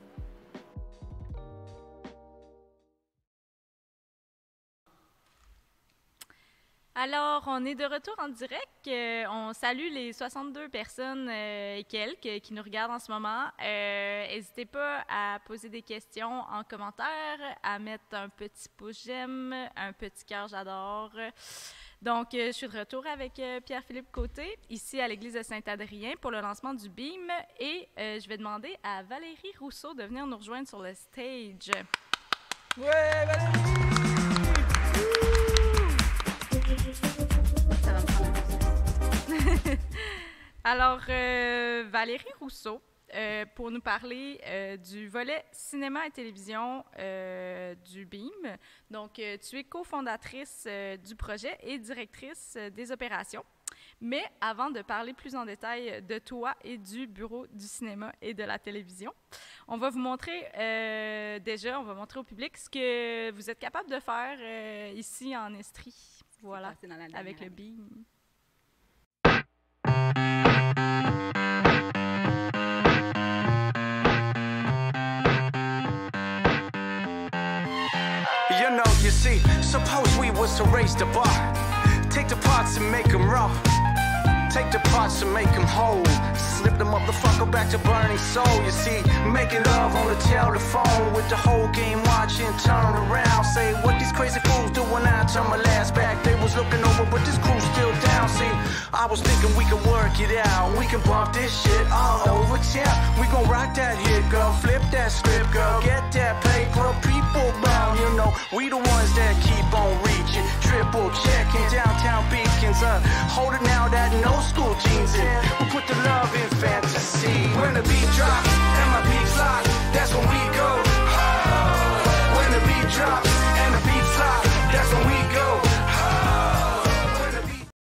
Alors, on est de retour en direct. Euh, on salue les soixante-deux personnes euh, et quelques qui nous regardent en ce moment. Euh, n'hésitez pas à poser des questions en commentaire, à mettre un petit pouce j'aime, un petit cœur j'adore. Donc, euh, je suis de retour avec euh, Pierre-Philippe Côté, ici à l'église de Saint-Adrien pour le lancement du Beam. Et euh, je vais demander à Valérie Rousseau de venir nous rejoindre sur le stage. Ouais, Valérie! Ça va me prendre. Alors, euh, Valérie Rousseau, euh, pour nous parler euh, du volet cinéma et télévision euh, du Beam. Donc, euh, tu es cofondatrice euh, du projet et directrice euh, des opérations. Mais avant de parler plus en détail de toi et du bureau du cinéma et de la télévision, on va vous montrer euh, déjà, on va montrer au public ce que vous êtes capable de faire euh, ici en Estrie. Voilà, avec le Beam. Suppose we was to raise the bar. Take the parts and make them raw. Take the parts and make them whole. Slip the motherfucker back to burning soul. You see, making love on the telephone with the whole game watching, turn around. Say what these crazy fools do when I turn my last back. They was looking over, but this crew's still down. See, I was thinking we could work it out. We can bump this shit all over town. We gon' rock that hit, girl. Flip that script, girl. Get that paper, people bound. You know, we the ones that keep on reaching. Triple checking downtown beacons. Uh, holding out that no school jeans in. We put the love in fantasy. When the beat drops and my beats lock, that's when we go. Oh. When the beat drops and the beats lock, that's when we go. Oh. When the beat...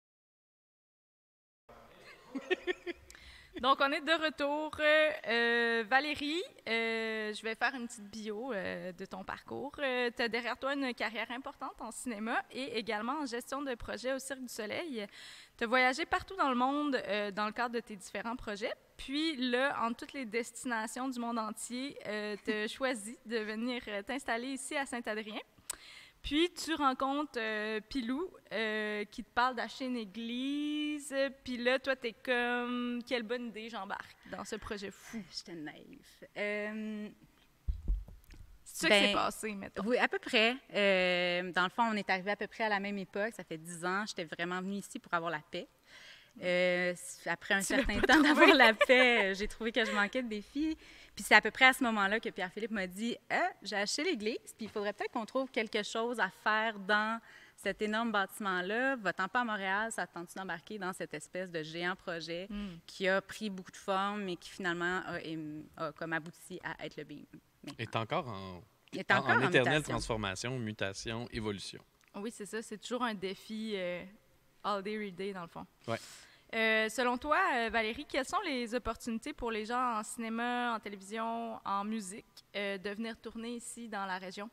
Donc, on est de retour. Euh, Valérie, euh, je vais faire une petite bio euh, de ton parcours. Euh, tu as derrière toi une carrière importante en cinéma et également en gestion de projets au Cirque du Soleil. Tu as voyagé partout dans le monde euh, dans le cadre de tes différents projets. Puis là, en toutes les destinations du monde entier, euh, tu as choisi de venir t'installer ici à Saint-Adrien. Puis, tu rencontres euh, Pilou, euh, qui te parle d'acheter une église. Puis là, toi, t'es comme, quelle bonne idée, j'embarque dans ce projet fou. J'étais naïve. Euh, C'est ça ben, qui s'est passé, mettons. Oui, à peu près. Euh, dans le fond, on est arrivé à peu près à la même époque. Ça fait dix ans. J'étais vraiment venue ici pour avoir la paix. Euh, après un Tu certain l'as pas temps trouvé? d'avoir la paix, j'ai trouvé que je manquais de défis. Puis c'est à peu près à ce moment-là que Pierre-Philippe m'a dit ah, « J'ai acheté l'église, puis il faudrait peut-être qu'on trouve quelque chose à faire dans cet énorme bâtiment-là. Va-t'en pas à Montréal, ça te tente d'embarquer dans cette espèce de géant projet Mm. qui a pris beaucoup de forme et qui finalement a, a comme abouti à être le B I M. Est encore en, Est en- encore en en éternelle mutation. transformation, mutation, évolution. Oui, c'est ça. C'est toujours un défi euh, all day, every day, dans le fond. Ouais. Euh, selon toi, euh, Valérie, quelles sont les opportunités pour les gens en cinéma, en télévision, en musique, euh, de venir tourner ici dans la région?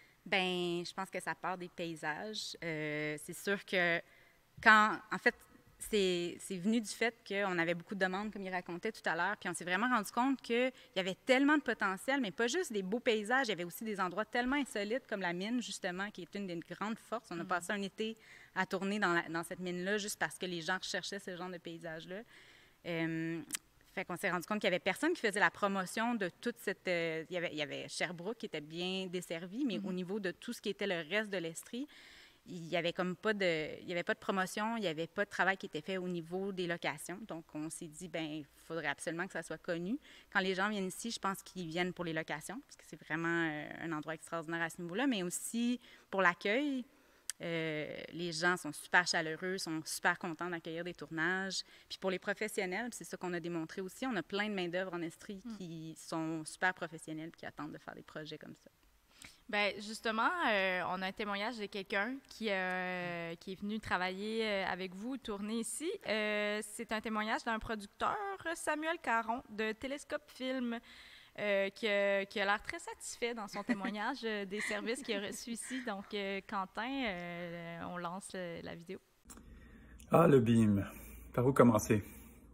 Ben, je pense que ça part des paysages. Euh, c'est sûr que quand, en fait, c'est c'est venu du fait qu'on avait beaucoup de demandes, comme il racontait tout à l'heure, puis on s'est vraiment rendu compte qu'il y avait tellement de potentiel, mais pas juste des beaux paysages, il y avait aussi des endroits tellement insolites, comme la mine, justement, qui est une des grandes forces. On a passé un été à tourner dans, la- dans cette mine-là juste parce que les gens recherchaient ce genre de paysages-là. Euh, fait qu'on s'est rendu compte qu'il n'y avait personne qui faisait la promotion de toute cette... euh, il, y avait, il y avait Sherbrooke qui était bien desservi, mais au niveau de tout ce qui était le reste de l'Estrie, il n'y avait comme pas de, il y avait pas de promotion, il n'y avait pas de travail qui était fait au niveau des locations. Donc, on s'est dit, ben il faudrait absolument que ça soit connu. Quand les gens viennent ici, je pense qu'ils viennent pour les locations, parce que c'est vraiment euh, un endroit extraordinaire à ce niveau-là, mais aussi pour l'accueil. Euh, les gens sont super chaleureux, sont super contents d'accueillir des tournages. Puis pour les professionnels, c'est ça qu'on a démontré aussi, on a plein de main-d'œuvre en Estrie Mm. qui sont super professionnels, qui attendent de faire des projets comme ça. Bien, justement, euh, on a un témoignage de quelqu'un qui, euh, qui est venu travailler euh, avec vous, tourner ici. Euh, c'est un témoignage d'un producteur, Samuel Caron, de Télescope Film, euh, qui, a- qui a l'air très satisfait dans son témoignage euh, des services qu'il a reçus ici. Donc, euh, Quentin, euh, on lance euh, la vidéo. Ah, le B I M. Par où commencer?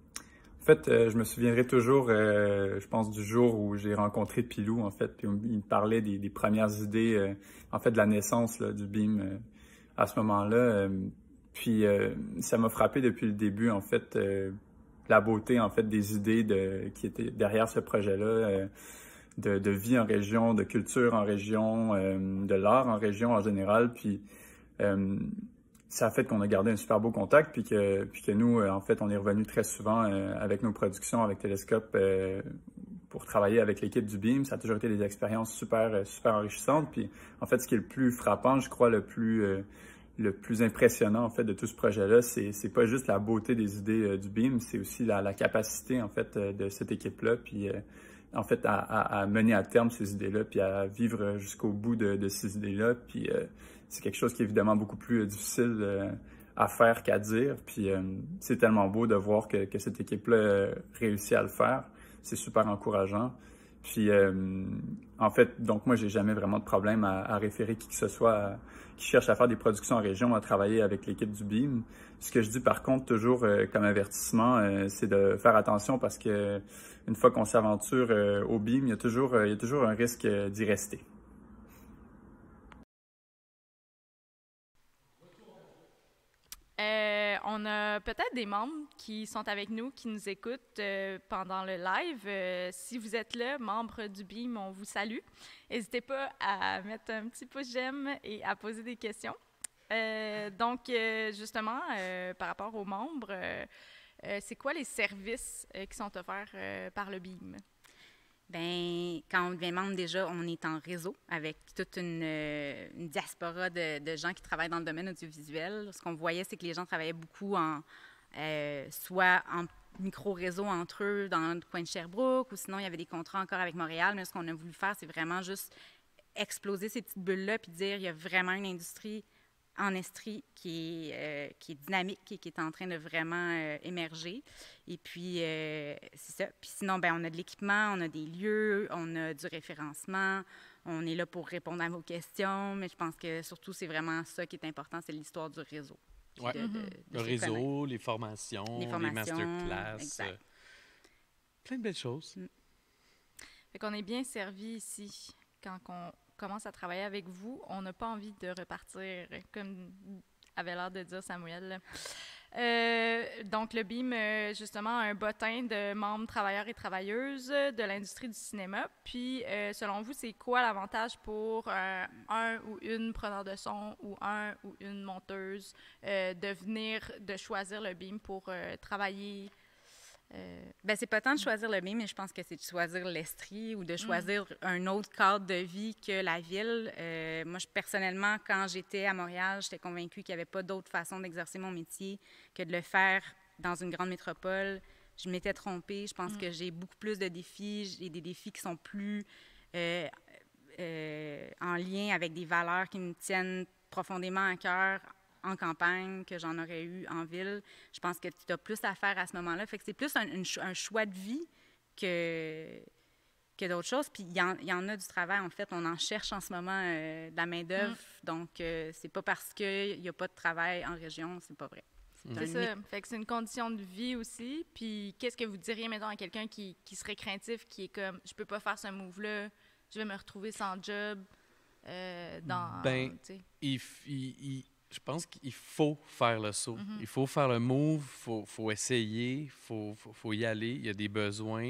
En fait, euh, je me souviendrai toujours, euh, je pense, du jour où j'ai rencontré Pilou, en fait, puis il me parlait des, des premières idées, euh, en fait, de la naissance là, du B I M euh, à ce moment-là. Euh, puis euh, ça m'a frappé depuis le début, en fait, euh, la beauté, en fait, des idées de, qui étaient derrière ce projet-là, euh, de, de vie en région, de culture en région, euh, de l'art en région en général. Puis euh, ça a fait qu'on a gardé un super beau contact, puis que, puis que nous, euh, en fait, on est revenu très souvent euh, avec nos productions, avec Télescope, euh, pour travailler avec l'équipe du B I M. Ça a toujours été des expériences super, euh, super enrichissantes. Puis, en fait, ce qui est le plus frappant, je crois, le plus, euh, le plus impressionnant, en fait, de tout ce projet-là, c'est, c'est pas juste la beauté des idées euh, du B I M, c'est aussi la, la capacité, en fait, euh, de cette équipe-là, puis, euh, en fait, à, à, à mener à terme ces idées-là, puis à vivre jusqu'au bout de, de ces idées-là. Puis, euh, c'est quelque chose qui est évidemment beaucoup plus euh, difficile euh, à faire qu'à dire. Puis euh, c'est tellement beau de voir que, que cette équipe-là euh, réussit à le faire. C'est super encourageant. Puis euh, en fait, donc moi, j'ai jamais vraiment de problème à, à référer qui que ce soit à, qui cherche à faire des productions en région, à travailler avec l'équipe du B I M. Ce que je dis par contre toujours euh, comme avertissement, euh, c'est de faire attention parce que une fois qu'on s'aventure euh, au B I M, il y a toujours, euh, il y a toujours un risque euh, d'y rester. Euh, on a peut-être des membres qui sont avec nous, qui nous écoutent euh, pendant le live. Euh, si vous êtes là, membres du Beam, on vous salue. N'hésitez pas à mettre un petit pouce j'aime et à poser des questions. Euh, donc, euh, justement, euh, par rapport aux membres, euh, euh, c'est quoi les services euh, qui sont offerts euh, par le Beam? Bien, quand on devient membre, déjà, on est en réseau avec toute une, euh, une diaspora de, de gens qui travaillent dans le domaine audiovisuel. Ce qu'on voyait, c'est que les gens travaillaient beaucoup en, euh, soit en micro-réseau entre eux dans le coin de Sherbrooke, ou sinon, il y avait des contrats encore avec Montréal. Mais ce qu'on a voulu faire, c'est vraiment juste exploser ces petites bulles-là puis dire il y a vraiment une industrie en Estrie qui est, euh, qui est dynamique et qui est en train de vraiment euh, émerger. Et puis, euh, c'est ça. Puis sinon, bien, on a de l'équipement, on a des lieux, on a du référencement, on est là pour répondre à vos questions, mais je pense que surtout, c'est vraiment ça qui est important, c'est l'histoire du réseau. Ouais. De, de, de le réseau, connaître. les formations, les, formations, les masterclass, euh, plein de belles choses. Mm. Fait qu'on est bien servi ici quand on commence à travailler avec vous, on n'a pas envie de repartir, comme avait l'air de dire Samuel. Euh, donc, le Beam, euh, justement, a un bottin de membres travailleurs et travailleuses de l'industrie du cinéma. Puis, euh, selon vous, c'est quoi l'avantage pour euh, un ou une preneur de son ou un ou une monteuse euh, de venir, de choisir le Beam pour euh, travailler? Euh, ben c'est pas tant de choisir le Beam, mais je pense que c'est de choisir l'Estrie ou de choisir mm. un autre cadre de vie que la ville. Euh, moi, je, personnellement, quand j'étais à Montréal, j'étais convaincue qu'il n'y avait pas d'autre façon d'exercer mon métier que de le faire dans une grande métropole. Je m'étais trompée. Je pense mm. que j'ai beaucoup plus de défis. J'ai des défis qui sont plus euh, euh, en lien avec des valeurs qui me tiennent profondément à cœur en campagne que j'en aurais eu en ville. Je pense que tu as plus à faire à ce moment-là. Fait que c'est plus un, un, un choix de vie que, que d'autres choses. Puis il y, y en a du travail, en fait. On en cherche en ce moment euh, de la main-d'œuvre. Mm. Donc, euh, c'est pas parce qu'il n'y a pas de travail en région, c'est pas vrai. C'est, mm. c'est ça. Fait que c'est une condition de vie aussi. Puis qu'est-ce que vous diriez, mettons, à quelqu'un qui, qui serait craintif, qui est comme, je peux pas faire ce move-là, je vais me retrouver sans job euh, dans... Ben, il... il, il... Je pense qu'il faut faire le saut. Mm-hmm. Il faut faire le move, il faut, faut essayer, il faut, faut, faut y aller. Il y a des besoins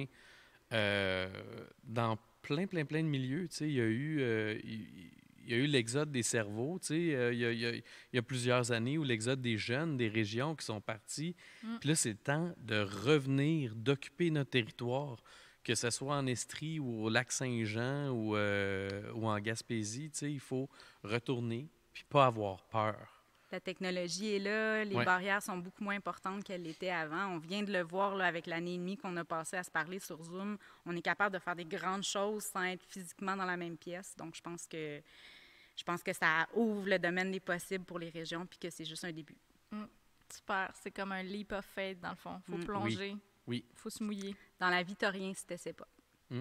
euh, dans plein, plein, plein de milieux. Tu sais, il y a eu, euh, il, il y a eu l'exode des cerveaux. Tu sais, euh, il, y a, il, y a, il y a plusieurs années où l'exode des jeunes, des régions qui sont partis. Mm. Puis là, c'est le temps de revenir, d'occuper notre territoire, que ce soit en Estrie ou au Lac-Saint-Jean ou, euh, ou en Gaspésie. Tu sais, il faut retourner. Puis pas avoir peur. La technologie est là, les ouais. barrières sont beaucoup moins importantes qu'elles l'étaient avant. On vient de le voir là, avec l'année et demie qu'on a passé à se parler sur Zoom. On est capable de faire des grandes choses sans être physiquement dans la même pièce. Donc, je pense que, je pense que ça ouvre le domaine des possibles pour les régions puis que c'est juste un début. Mmh. Super. C'est comme un leap of faith, dans le fond. Il faut mmh. plonger. Il oui. faut se mouiller. Dans la vie, tu n'as rien si tu n'essaies pas. Mmh.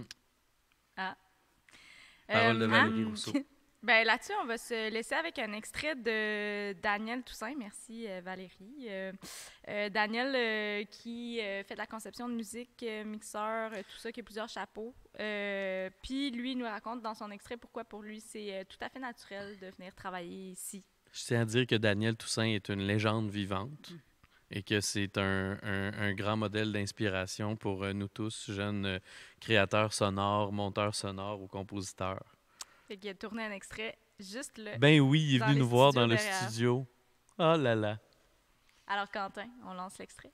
Ah. Parole euh, de Valérie Rousseau. Bien, là-dessus, on va se laisser avec un extrait de Daniel Toussaint. Merci, euh, Valérie. Euh, euh, Daniel, euh, qui euh, fait de la conception de musique, euh, mixeur, euh, tout ça, qui a plusieurs chapeaux. Euh, puis, lui, il nous raconte dans son extrait pourquoi, pour lui, c'est euh, tout à fait naturel de venir travailler ici. Je tiens à dire que Daniel Toussaint est une légende vivante mm. et que c'est un, un, un grand modèle d'inspiration pour euh, nous tous, jeunes euh, créateurs sonores, monteurs sonores ou compositeurs. Fait qu'il a tourné un extrait juste là. Ben oui, il est venu nous voir dans le studio. Oh là là. Alors, Quentin, on lance l'extrait.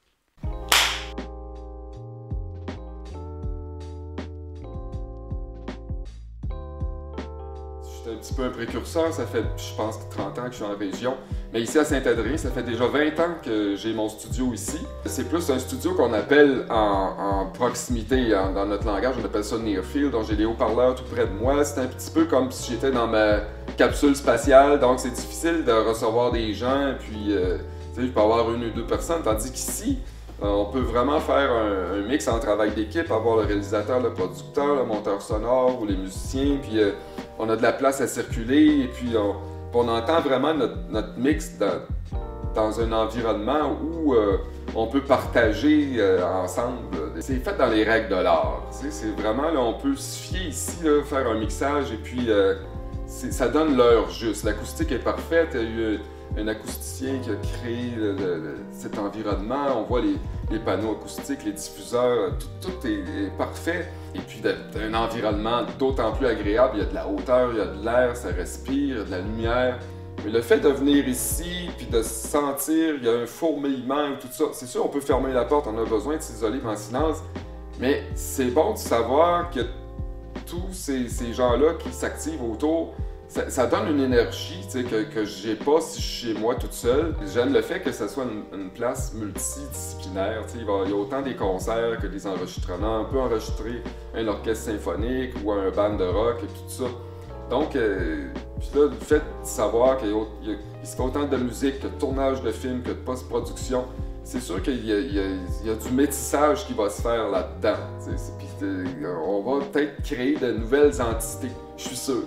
Je suis un petit peu un précurseur. Ça fait, je pense, trente ans que je suis en région. Mais ici, à Saint-Adrien, ça fait déjà vingt ans que j'ai mon studio ici. C'est plus un studio qu'on appelle en, en proximité. En, dans notre langage, on appelle ça near field. Donc, j'ai des haut-parleurs tout près de moi. C'est un petit peu comme si j'étais dans ma capsule spatiale. Donc, c'est difficile de recevoir des gens. Puis, euh, tu sais, je peux avoir une ou deux personnes. Tandis qu'ici, euh, on peut vraiment faire un, un mix en travail d'équipe, avoir le réalisateur, le producteur, le monteur sonore ou les musiciens. Puis, euh, on a de la place à circuler. Et puis, on... on entend vraiment notre, notre mix dans, dans un environnement où euh, on peut partager euh, ensemble. C'est fait dans les règles de l'art. Tu sais, c'est vraiment, là, on peut se fier ici, là, faire un mixage et puis euh, ça donne l'heure juste. L'acoustique est parfaite. Il y a eu un acousticien qui a créé le, le, cet environnement. On voit les, les panneaux acoustiques, les diffuseurs, tout, tout est, est parfait. Et puis d'un environnement d'autant plus agréable, il y a de la hauteur, il y a de l'air, ça respire, il y a de la lumière. Mais le fait de venir ici, puis de sentir, il y a un fourmillement, tout ça, c'est sûr, on peut fermer la porte, on a besoin de s'isoler en silence, mais c'est bon de savoir que tous ces, ces gens-là qui s'activent autour, ça, ça donne une énergie que, que j'ai pas si je suis chez moi toute seule. J'aime le fait que ce soit une, une place multidisciplinaire. Il, va, il y a autant des concerts que des enregistrements. On peut enregistrer un orchestre symphonique ou un band de rock et tout ça. Donc, euh, puis là, le fait de savoir qu'il se fait autant de musique, que de tournage de films, que de post-production, c'est sûr qu'il y, y, y a du métissage qui va se faire là-dedans. Puis on va peut-être créer de nouvelles entités, je suis sûr.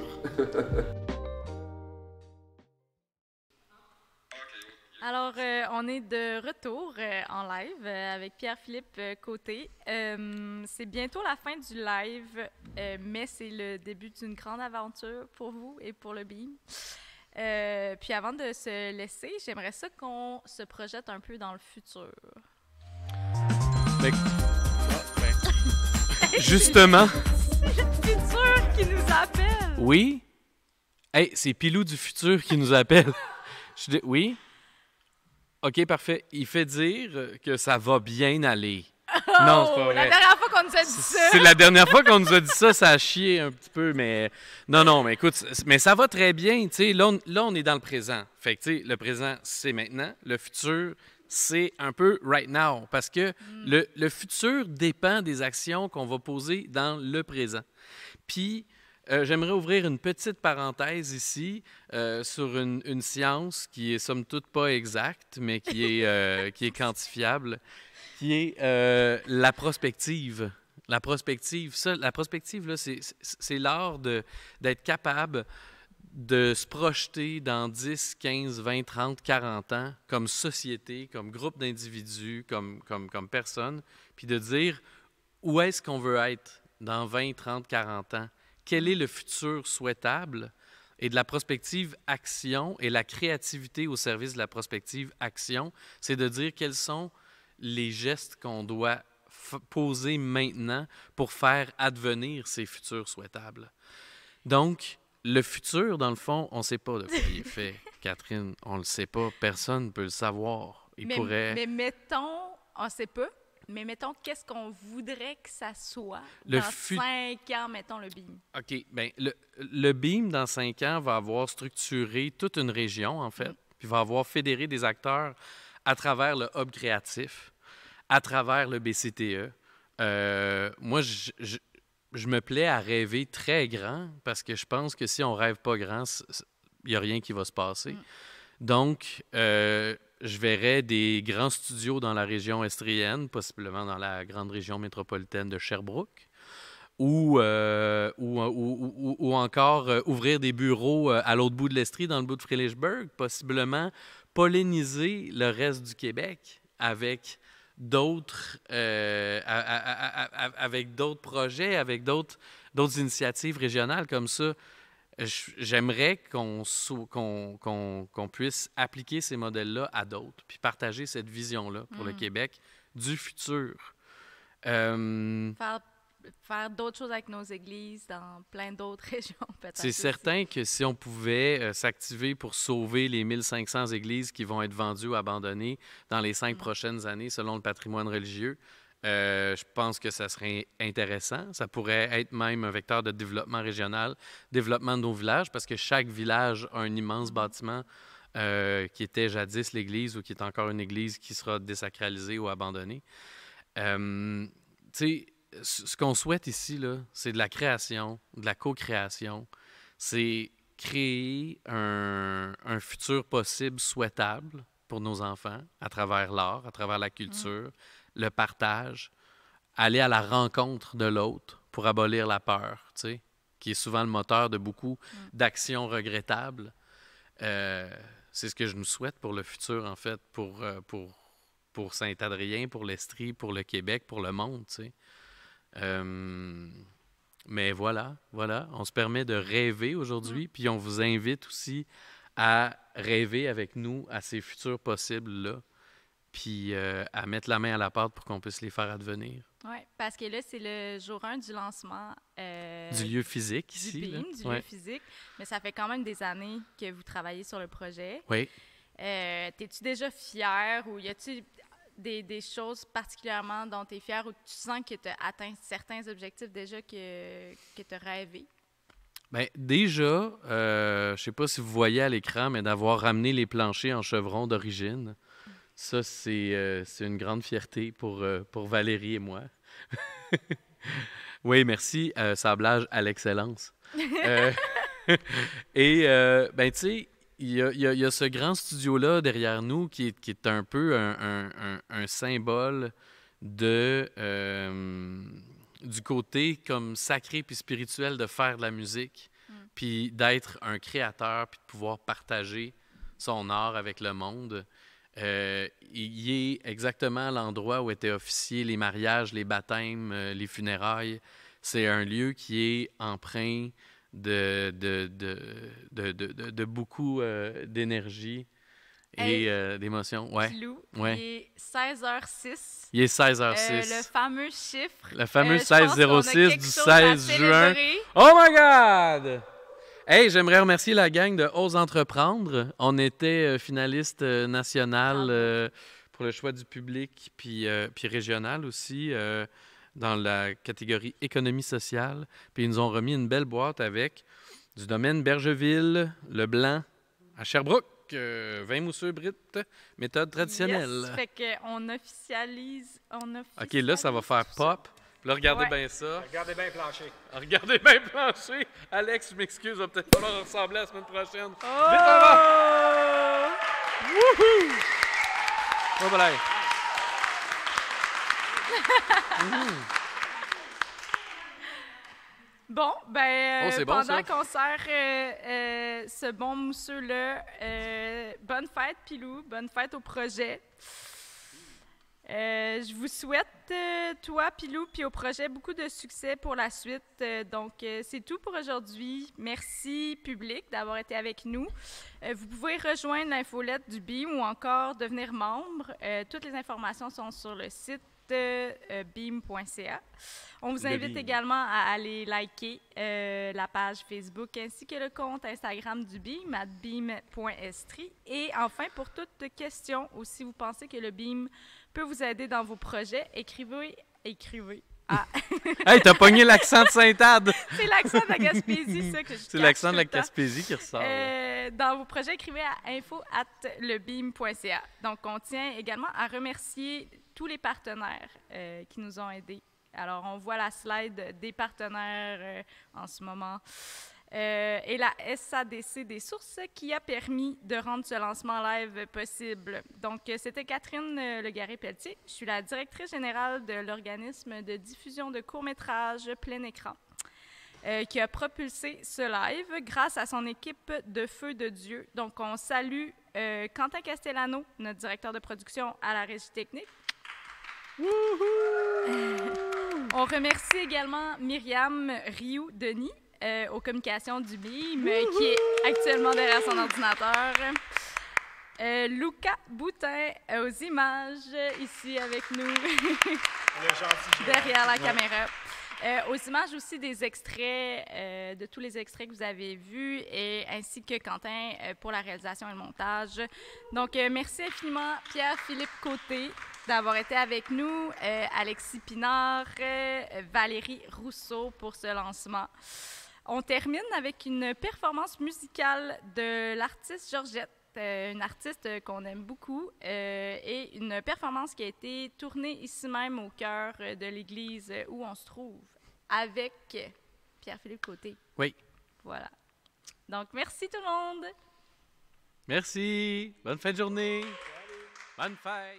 Alors, euh, on est de retour euh, en live euh, avec Pierre-Philippe euh, Côté. Euh, c'est bientôt la fin du live, euh, mais c'est le début d'une grande aventure pour vous et pour le Beam. Euh, puis avant de se laisser, j'aimerais ça qu'on se projette un peu dans le futur. Ben, oh, ben. Justement. C'est le futur qui nous appelle. Oui. Hey, c'est Pilou du futur qui nous appelle. Je dis, oui. OK, parfait. Il fait dire que ça va bien aller. Oh, non, c'est pas vrai. La dernière fois qu'on nous a dit ça. C'est la dernière fois qu'on nous a dit ça, ça a chié un petit peu, mais non, non, mais écoute, mais ça va très bien, tu sais, là, on, là, on est dans le présent. Fait que, tu sais, le présent, c'est maintenant. Le futur, c'est un peu right now, parce que mm. le, le futur dépend des actions qu'on va poser dans le présent. Puis, Euh, j'aimerais ouvrir une petite parenthèse ici euh, sur une, une science qui est somme toute pas exacte, mais qui est, euh, qui est quantifiable, qui est euh, la prospective. La prospective, ça, la prospective, là, c'est, c'est l'art de, d'être capable de se projeter dans dix, quinze, vingt, trente, quarante ans comme société, comme groupe d'individus, comme, comme, comme personne, puis de dire où est-ce qu'on veut être dans vingt, trente, quarante ans. Quel est le futur souhaitable? Et de la prospective action et la créativité au service de la prospective action, c'est de dire quels sont les gestes qu'on doit f- poser maintenant pour faire advenir ces futurs souhaitables. Donc, le futur, dans le fond, on ne sait pas de quoi il est fait. Catherine, on ne le sait pas. Personne ne peut le savoir. Il mais, pourrait... mais mettons, on ne sait pas. Mais mettons, qu'est-ce qu'on voudrait que ça soit le dans fut... cinq ans, mettons, le Beam? OK. Bien, le, le Beam, dans cinq ans, va avoir structuré toute une région, en fait, mm. puis va avoir fédéré des acteurs à travers le hub créatif, à travers le B C T E. Euh, moi, je, je, je me plais à rêver très grand parce que je pense que si on rêve pas grand, il n'y a rien qui va se passer. Mm. Donc, euh, je verrais des grands studios dans la région estrienne, possiblement dans la grande région métropolitaine de Sherbrooke, ou, euh, ou, ou, ou, ou encore euh, ouvrir des bureaux euh, à l'autre bout de l'Estrie, dans le bout de Frelichburg, possiblement polliniser le reste du Québec avec d'autres, euh, à, à, à, à, avec d'autres projets, avec d'autres, d'autres initiatives régionales comme ça. J'aimerais qu'on, qu'on, qu'on, qu'on puisse appliquer ces modèles-là à d'autres, puis partager cette vision-là pour mmh. le Québec du futur. Euh, faire faire d'autres choses avec nos églises dans plein d'autres régions, peut-être. C'est aussi. Certain que si on pouvait euh, s'activer pour sauver les mille cinq cents églises qui vont être vendues ou abandonnées dans les cinq mmh. prochaines années selon le patrimoine religieux, Euh, je pense que ça serait intéressant. Ça pourrait être même un vecteur de développement régional, développement de nos villages, parce que chaque village a un immense bâtiment euh, qui était jadis l'église ou qui est encore une église qui sera désacralisée ou abandonnée. Euh, tu sais, ce qu'on souhaite ici, là, c'est de la création, de la co-création. C'est créer un, un futur possible souhaitable pour nos enfants à travers l'art, à travers la culture, mmh. le partage, aller à la rencontre de l'autre pour abolir la peur, tu sais, qui est souvent le moteur de beaucoup mm. d'actions regrettables. Euh, c'est ce que je nous souhaite pour le futur, en fait, pour, euh, pour, pour Saint-Adrien, pour l'Estrie, pour le Québec, pour le monde, tu sais. Euh, mais voilà, voilà, on se permet de rêver aujourd'hui, mm. puis on vous invite aussi à rêver avec nous à ces futurs possibles-là, puis euh, à mettre la main à la pâte pour qu'on puisse les faire advenir. Oui, parce que là, c'est le jour un du lancement. Euh, du lieu physique, du ici. B I M, là. du Ouais. lieu physique. Mais ça fait quand même des années que vous travaillez sur le projet. Oui. Euh, T'es-tu déjà fier ou y a-tu des, des choses particulièrement dont tu es fier ou tu sens que tu as atteint certains objectifs déjà que, que tu as rêvé? Bien, déjà, euh, je sais pas si vous voyez à l'écran, mais d'avoir ramené les planchers en chevron d'origine, ça, c'est euh, c'est une grande fierté pour, euh, pour Valérie et moi. Oui, merci, euh, sablage à l'excellence. Euh, et, euh, ben, tu sais, il y a, il y a- il y a ce grand studio-là derrière nous qui est, qui est un peu un, un- un- un symbole de, euh, du côté comme sacré puis spirituel de faire de la musique, puis d'être un créateur, puis de pouvoir partager son art avec le monde. Euh, il est exactement à l'endroit où étaient officiés les mariages, les baptêmes, euh, les funérailles. C'est un lieu qui est empreint de, de, de, de, de, de- de beaucoup euh, d'énergie et Hey, euh, d'émotion. Ouais. Pilou, Ouais. il est seize heures six. Il est seize heures Euh, six. le fameux chiffre. Le fameux Euh, je pense qu'on a seize zéro six quelque du chose à seize juin. célébrer. Oh my God! Hey, j'aimerais remercier la gang de Ose Entreprendre. On était euh, finaliste euh, national euh, pour le choix du public, puis, euh, puis régional aussi, euh, dans la catégorie économie sociale. Puis ils nous ont remis une belle boîte avec du domaine Bergeville, Le Blanc, à Sherbrooke, euh, vin mousseux brite, méthode traditionnelle. Yes, fait qu'on officialise, on officialise. OK, là, ça va faire pop. Puis là, regardez Ouais. bien ça. Regardez bien plancher. Regardez bien plancher. Alex, je m'excuse, on va peut-être falloir ressembler la semaine prochaine. Oh! Vite avant! Wouhou! Oh, voilà. Bon, ben, Oh, euh, c'est bon, pendant ça. qu'on sert euh, euh, ce bon mousseux-là, euh, bonne fête, Pilou, bonne fête au projet. Euh, je vous souhaite, euh, toi, Pilou, puis au projet, beaucoup de succès pour la suite. Euh, donc, euh, c'est tout pour aujourd'hui. Merci, public, d'avoir été avec nous. Euh, vous pouvez rejoindre l'infolette du B I M ou encore devenir membre. Euh, toutes les informations sont sur le site euh, euh, beam point c a. On vous Le invite Beam. également à aller liker euh, la page Facebook ainsi que le compte Instagram du B I M, at beam point estrie. Et enfin, pour toute question ou si vous pensez que le B I M peut vous aider dans vos projets, écrivez, écrivez. Ah, Hey, t'as pogné l'accent de Sainte-Ade! c'est l'accent de la Gaspésie, ça, que je C'est cache l'accent de tout la le temps. Gaspésie qui ressort. là. Euh, dans vos projets, écrivez à info at lebeam point c a. Donc, on tient également à remercier tous les partenaires euh, qui nous ont aidés. Alors, on voit la slide des partenaires euh, en ce moment. Euh, et la S A D C des sources qui a permis de rendre ce lancement live possible. Donc, euh, c'était Catherine euh, Legaré-Pelletier. Je suis la directrice générale de l'organisme de diffusion de courts-métrages plein écran, euh, qui a propulsé ce live grâce à son équipe de Feu de Dieu. Donc, on salue euh, Quentin Castellano, notre directeur de production à la régie technique. On remercie également Myriam Rioux-Denis euh, aux communications du B I M, euh, qui est actuellement derrière son ordinateur. Euh, Luca Boutin euh, aux images, euh, ici avec nous, derrière la caméra. Euh, aux images aussi des extraits, euh, de tous les extraits que vous avez vus, et ainsi que Quentin euh, pour la réalisation et le montage. Donc, euh, merci infiniment Pierre-Philippe Côté d'avoir été avec nous, euh, Alexis Pinard, euh, Valérie Rousseau pour ce lancement. On termine avec une performance musicale de l'artiste Georgette, euh, une artiste qu'on aime beaucoup, euh, et une performance qui a été tournée ici même au cœur de l'église où on se trouve, avec Pierre-Philippe Côté. Oui. Voilà. Donc, merci tout le monde! Merci. Bonne fin de journée. Bonne fête.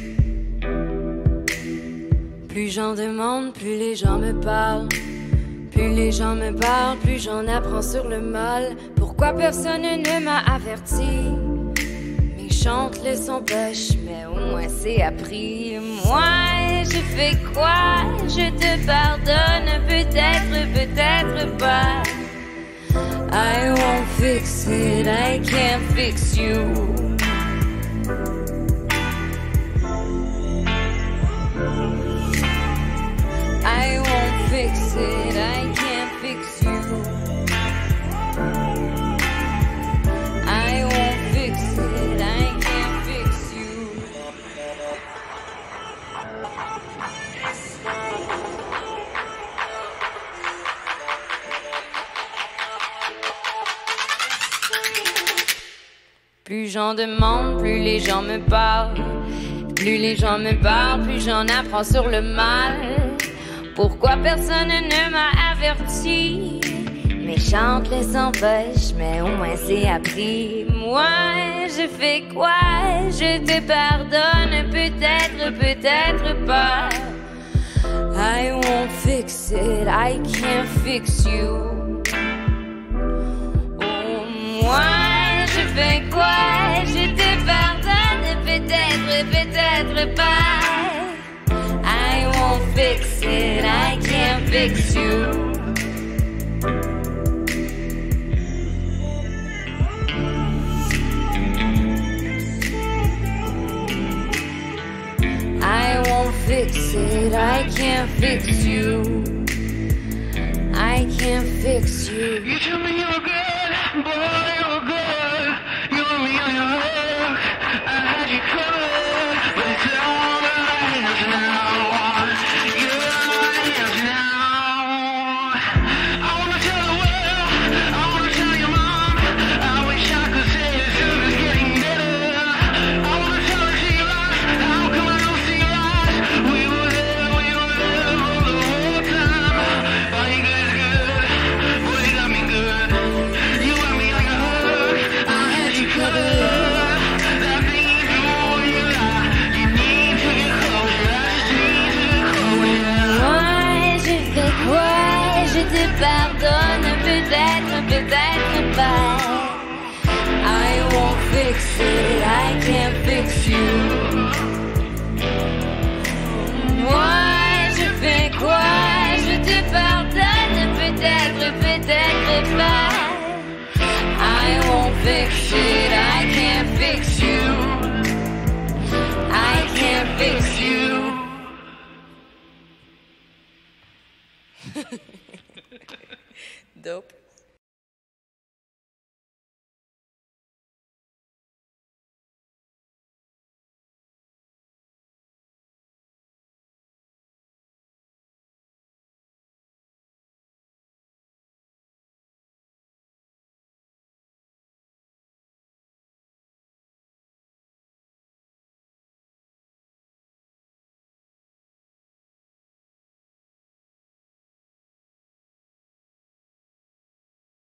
Plus j'en demande, plus les gens me parlent. Plus les gens me parlent, plus j'en apprends sur le mal. Pourquoi personne ne m'a averti? Mes chantelettes sont poches, mais au moins c'est appris. Moi, je fais quoi? Je te pardonne, peut-être, peut-être pas. I won't fix it, I can't fix you. I won't fix it, I can't fix you. I won't fix it, I can't fix you. Plus j'en demande, plus les gens me parlent. Plus les gens me parlent, plus j'en apprends sur le mal. Pourquoi personne ne m'a averti? Mes chantelettes s'empêchent, mais au moins c'est appris. Moi, je fais quoi? Je te pardonne, peut-être, peut-être pas. I won't fix it, I can't fix you. Oh, moi, je fais quoi? Je te pardonne, peut-être, peut-être pas. I won't fix it, I can't fix you. I won't fix it, I can't fix you. I can't fix you. You tell me you're good, boy, you're good. You want me on your hook, I had you covered, but it's all the hands now. You're on my hands now. I wanna tell the world, I wanna tell your mom. I wish I could say it soon as getting better. I wanna tell her she lost, how come I don't see eyes? We were there, we were there for the whole time. All you good is good, boy you got me good. You got me on your hook, I had you covered. That thing you do when you lie, you need to get closure, I just need to get closure. Moi, je fais quoi? Je te pardonne, peut-être, peut-être pas. I won't fix it, I can't fix you. Moi, je fais quoi? Je te pardonne, peut-être, peut-être pas. I won't fix it, I can't fix you. I can't fix you. Dope.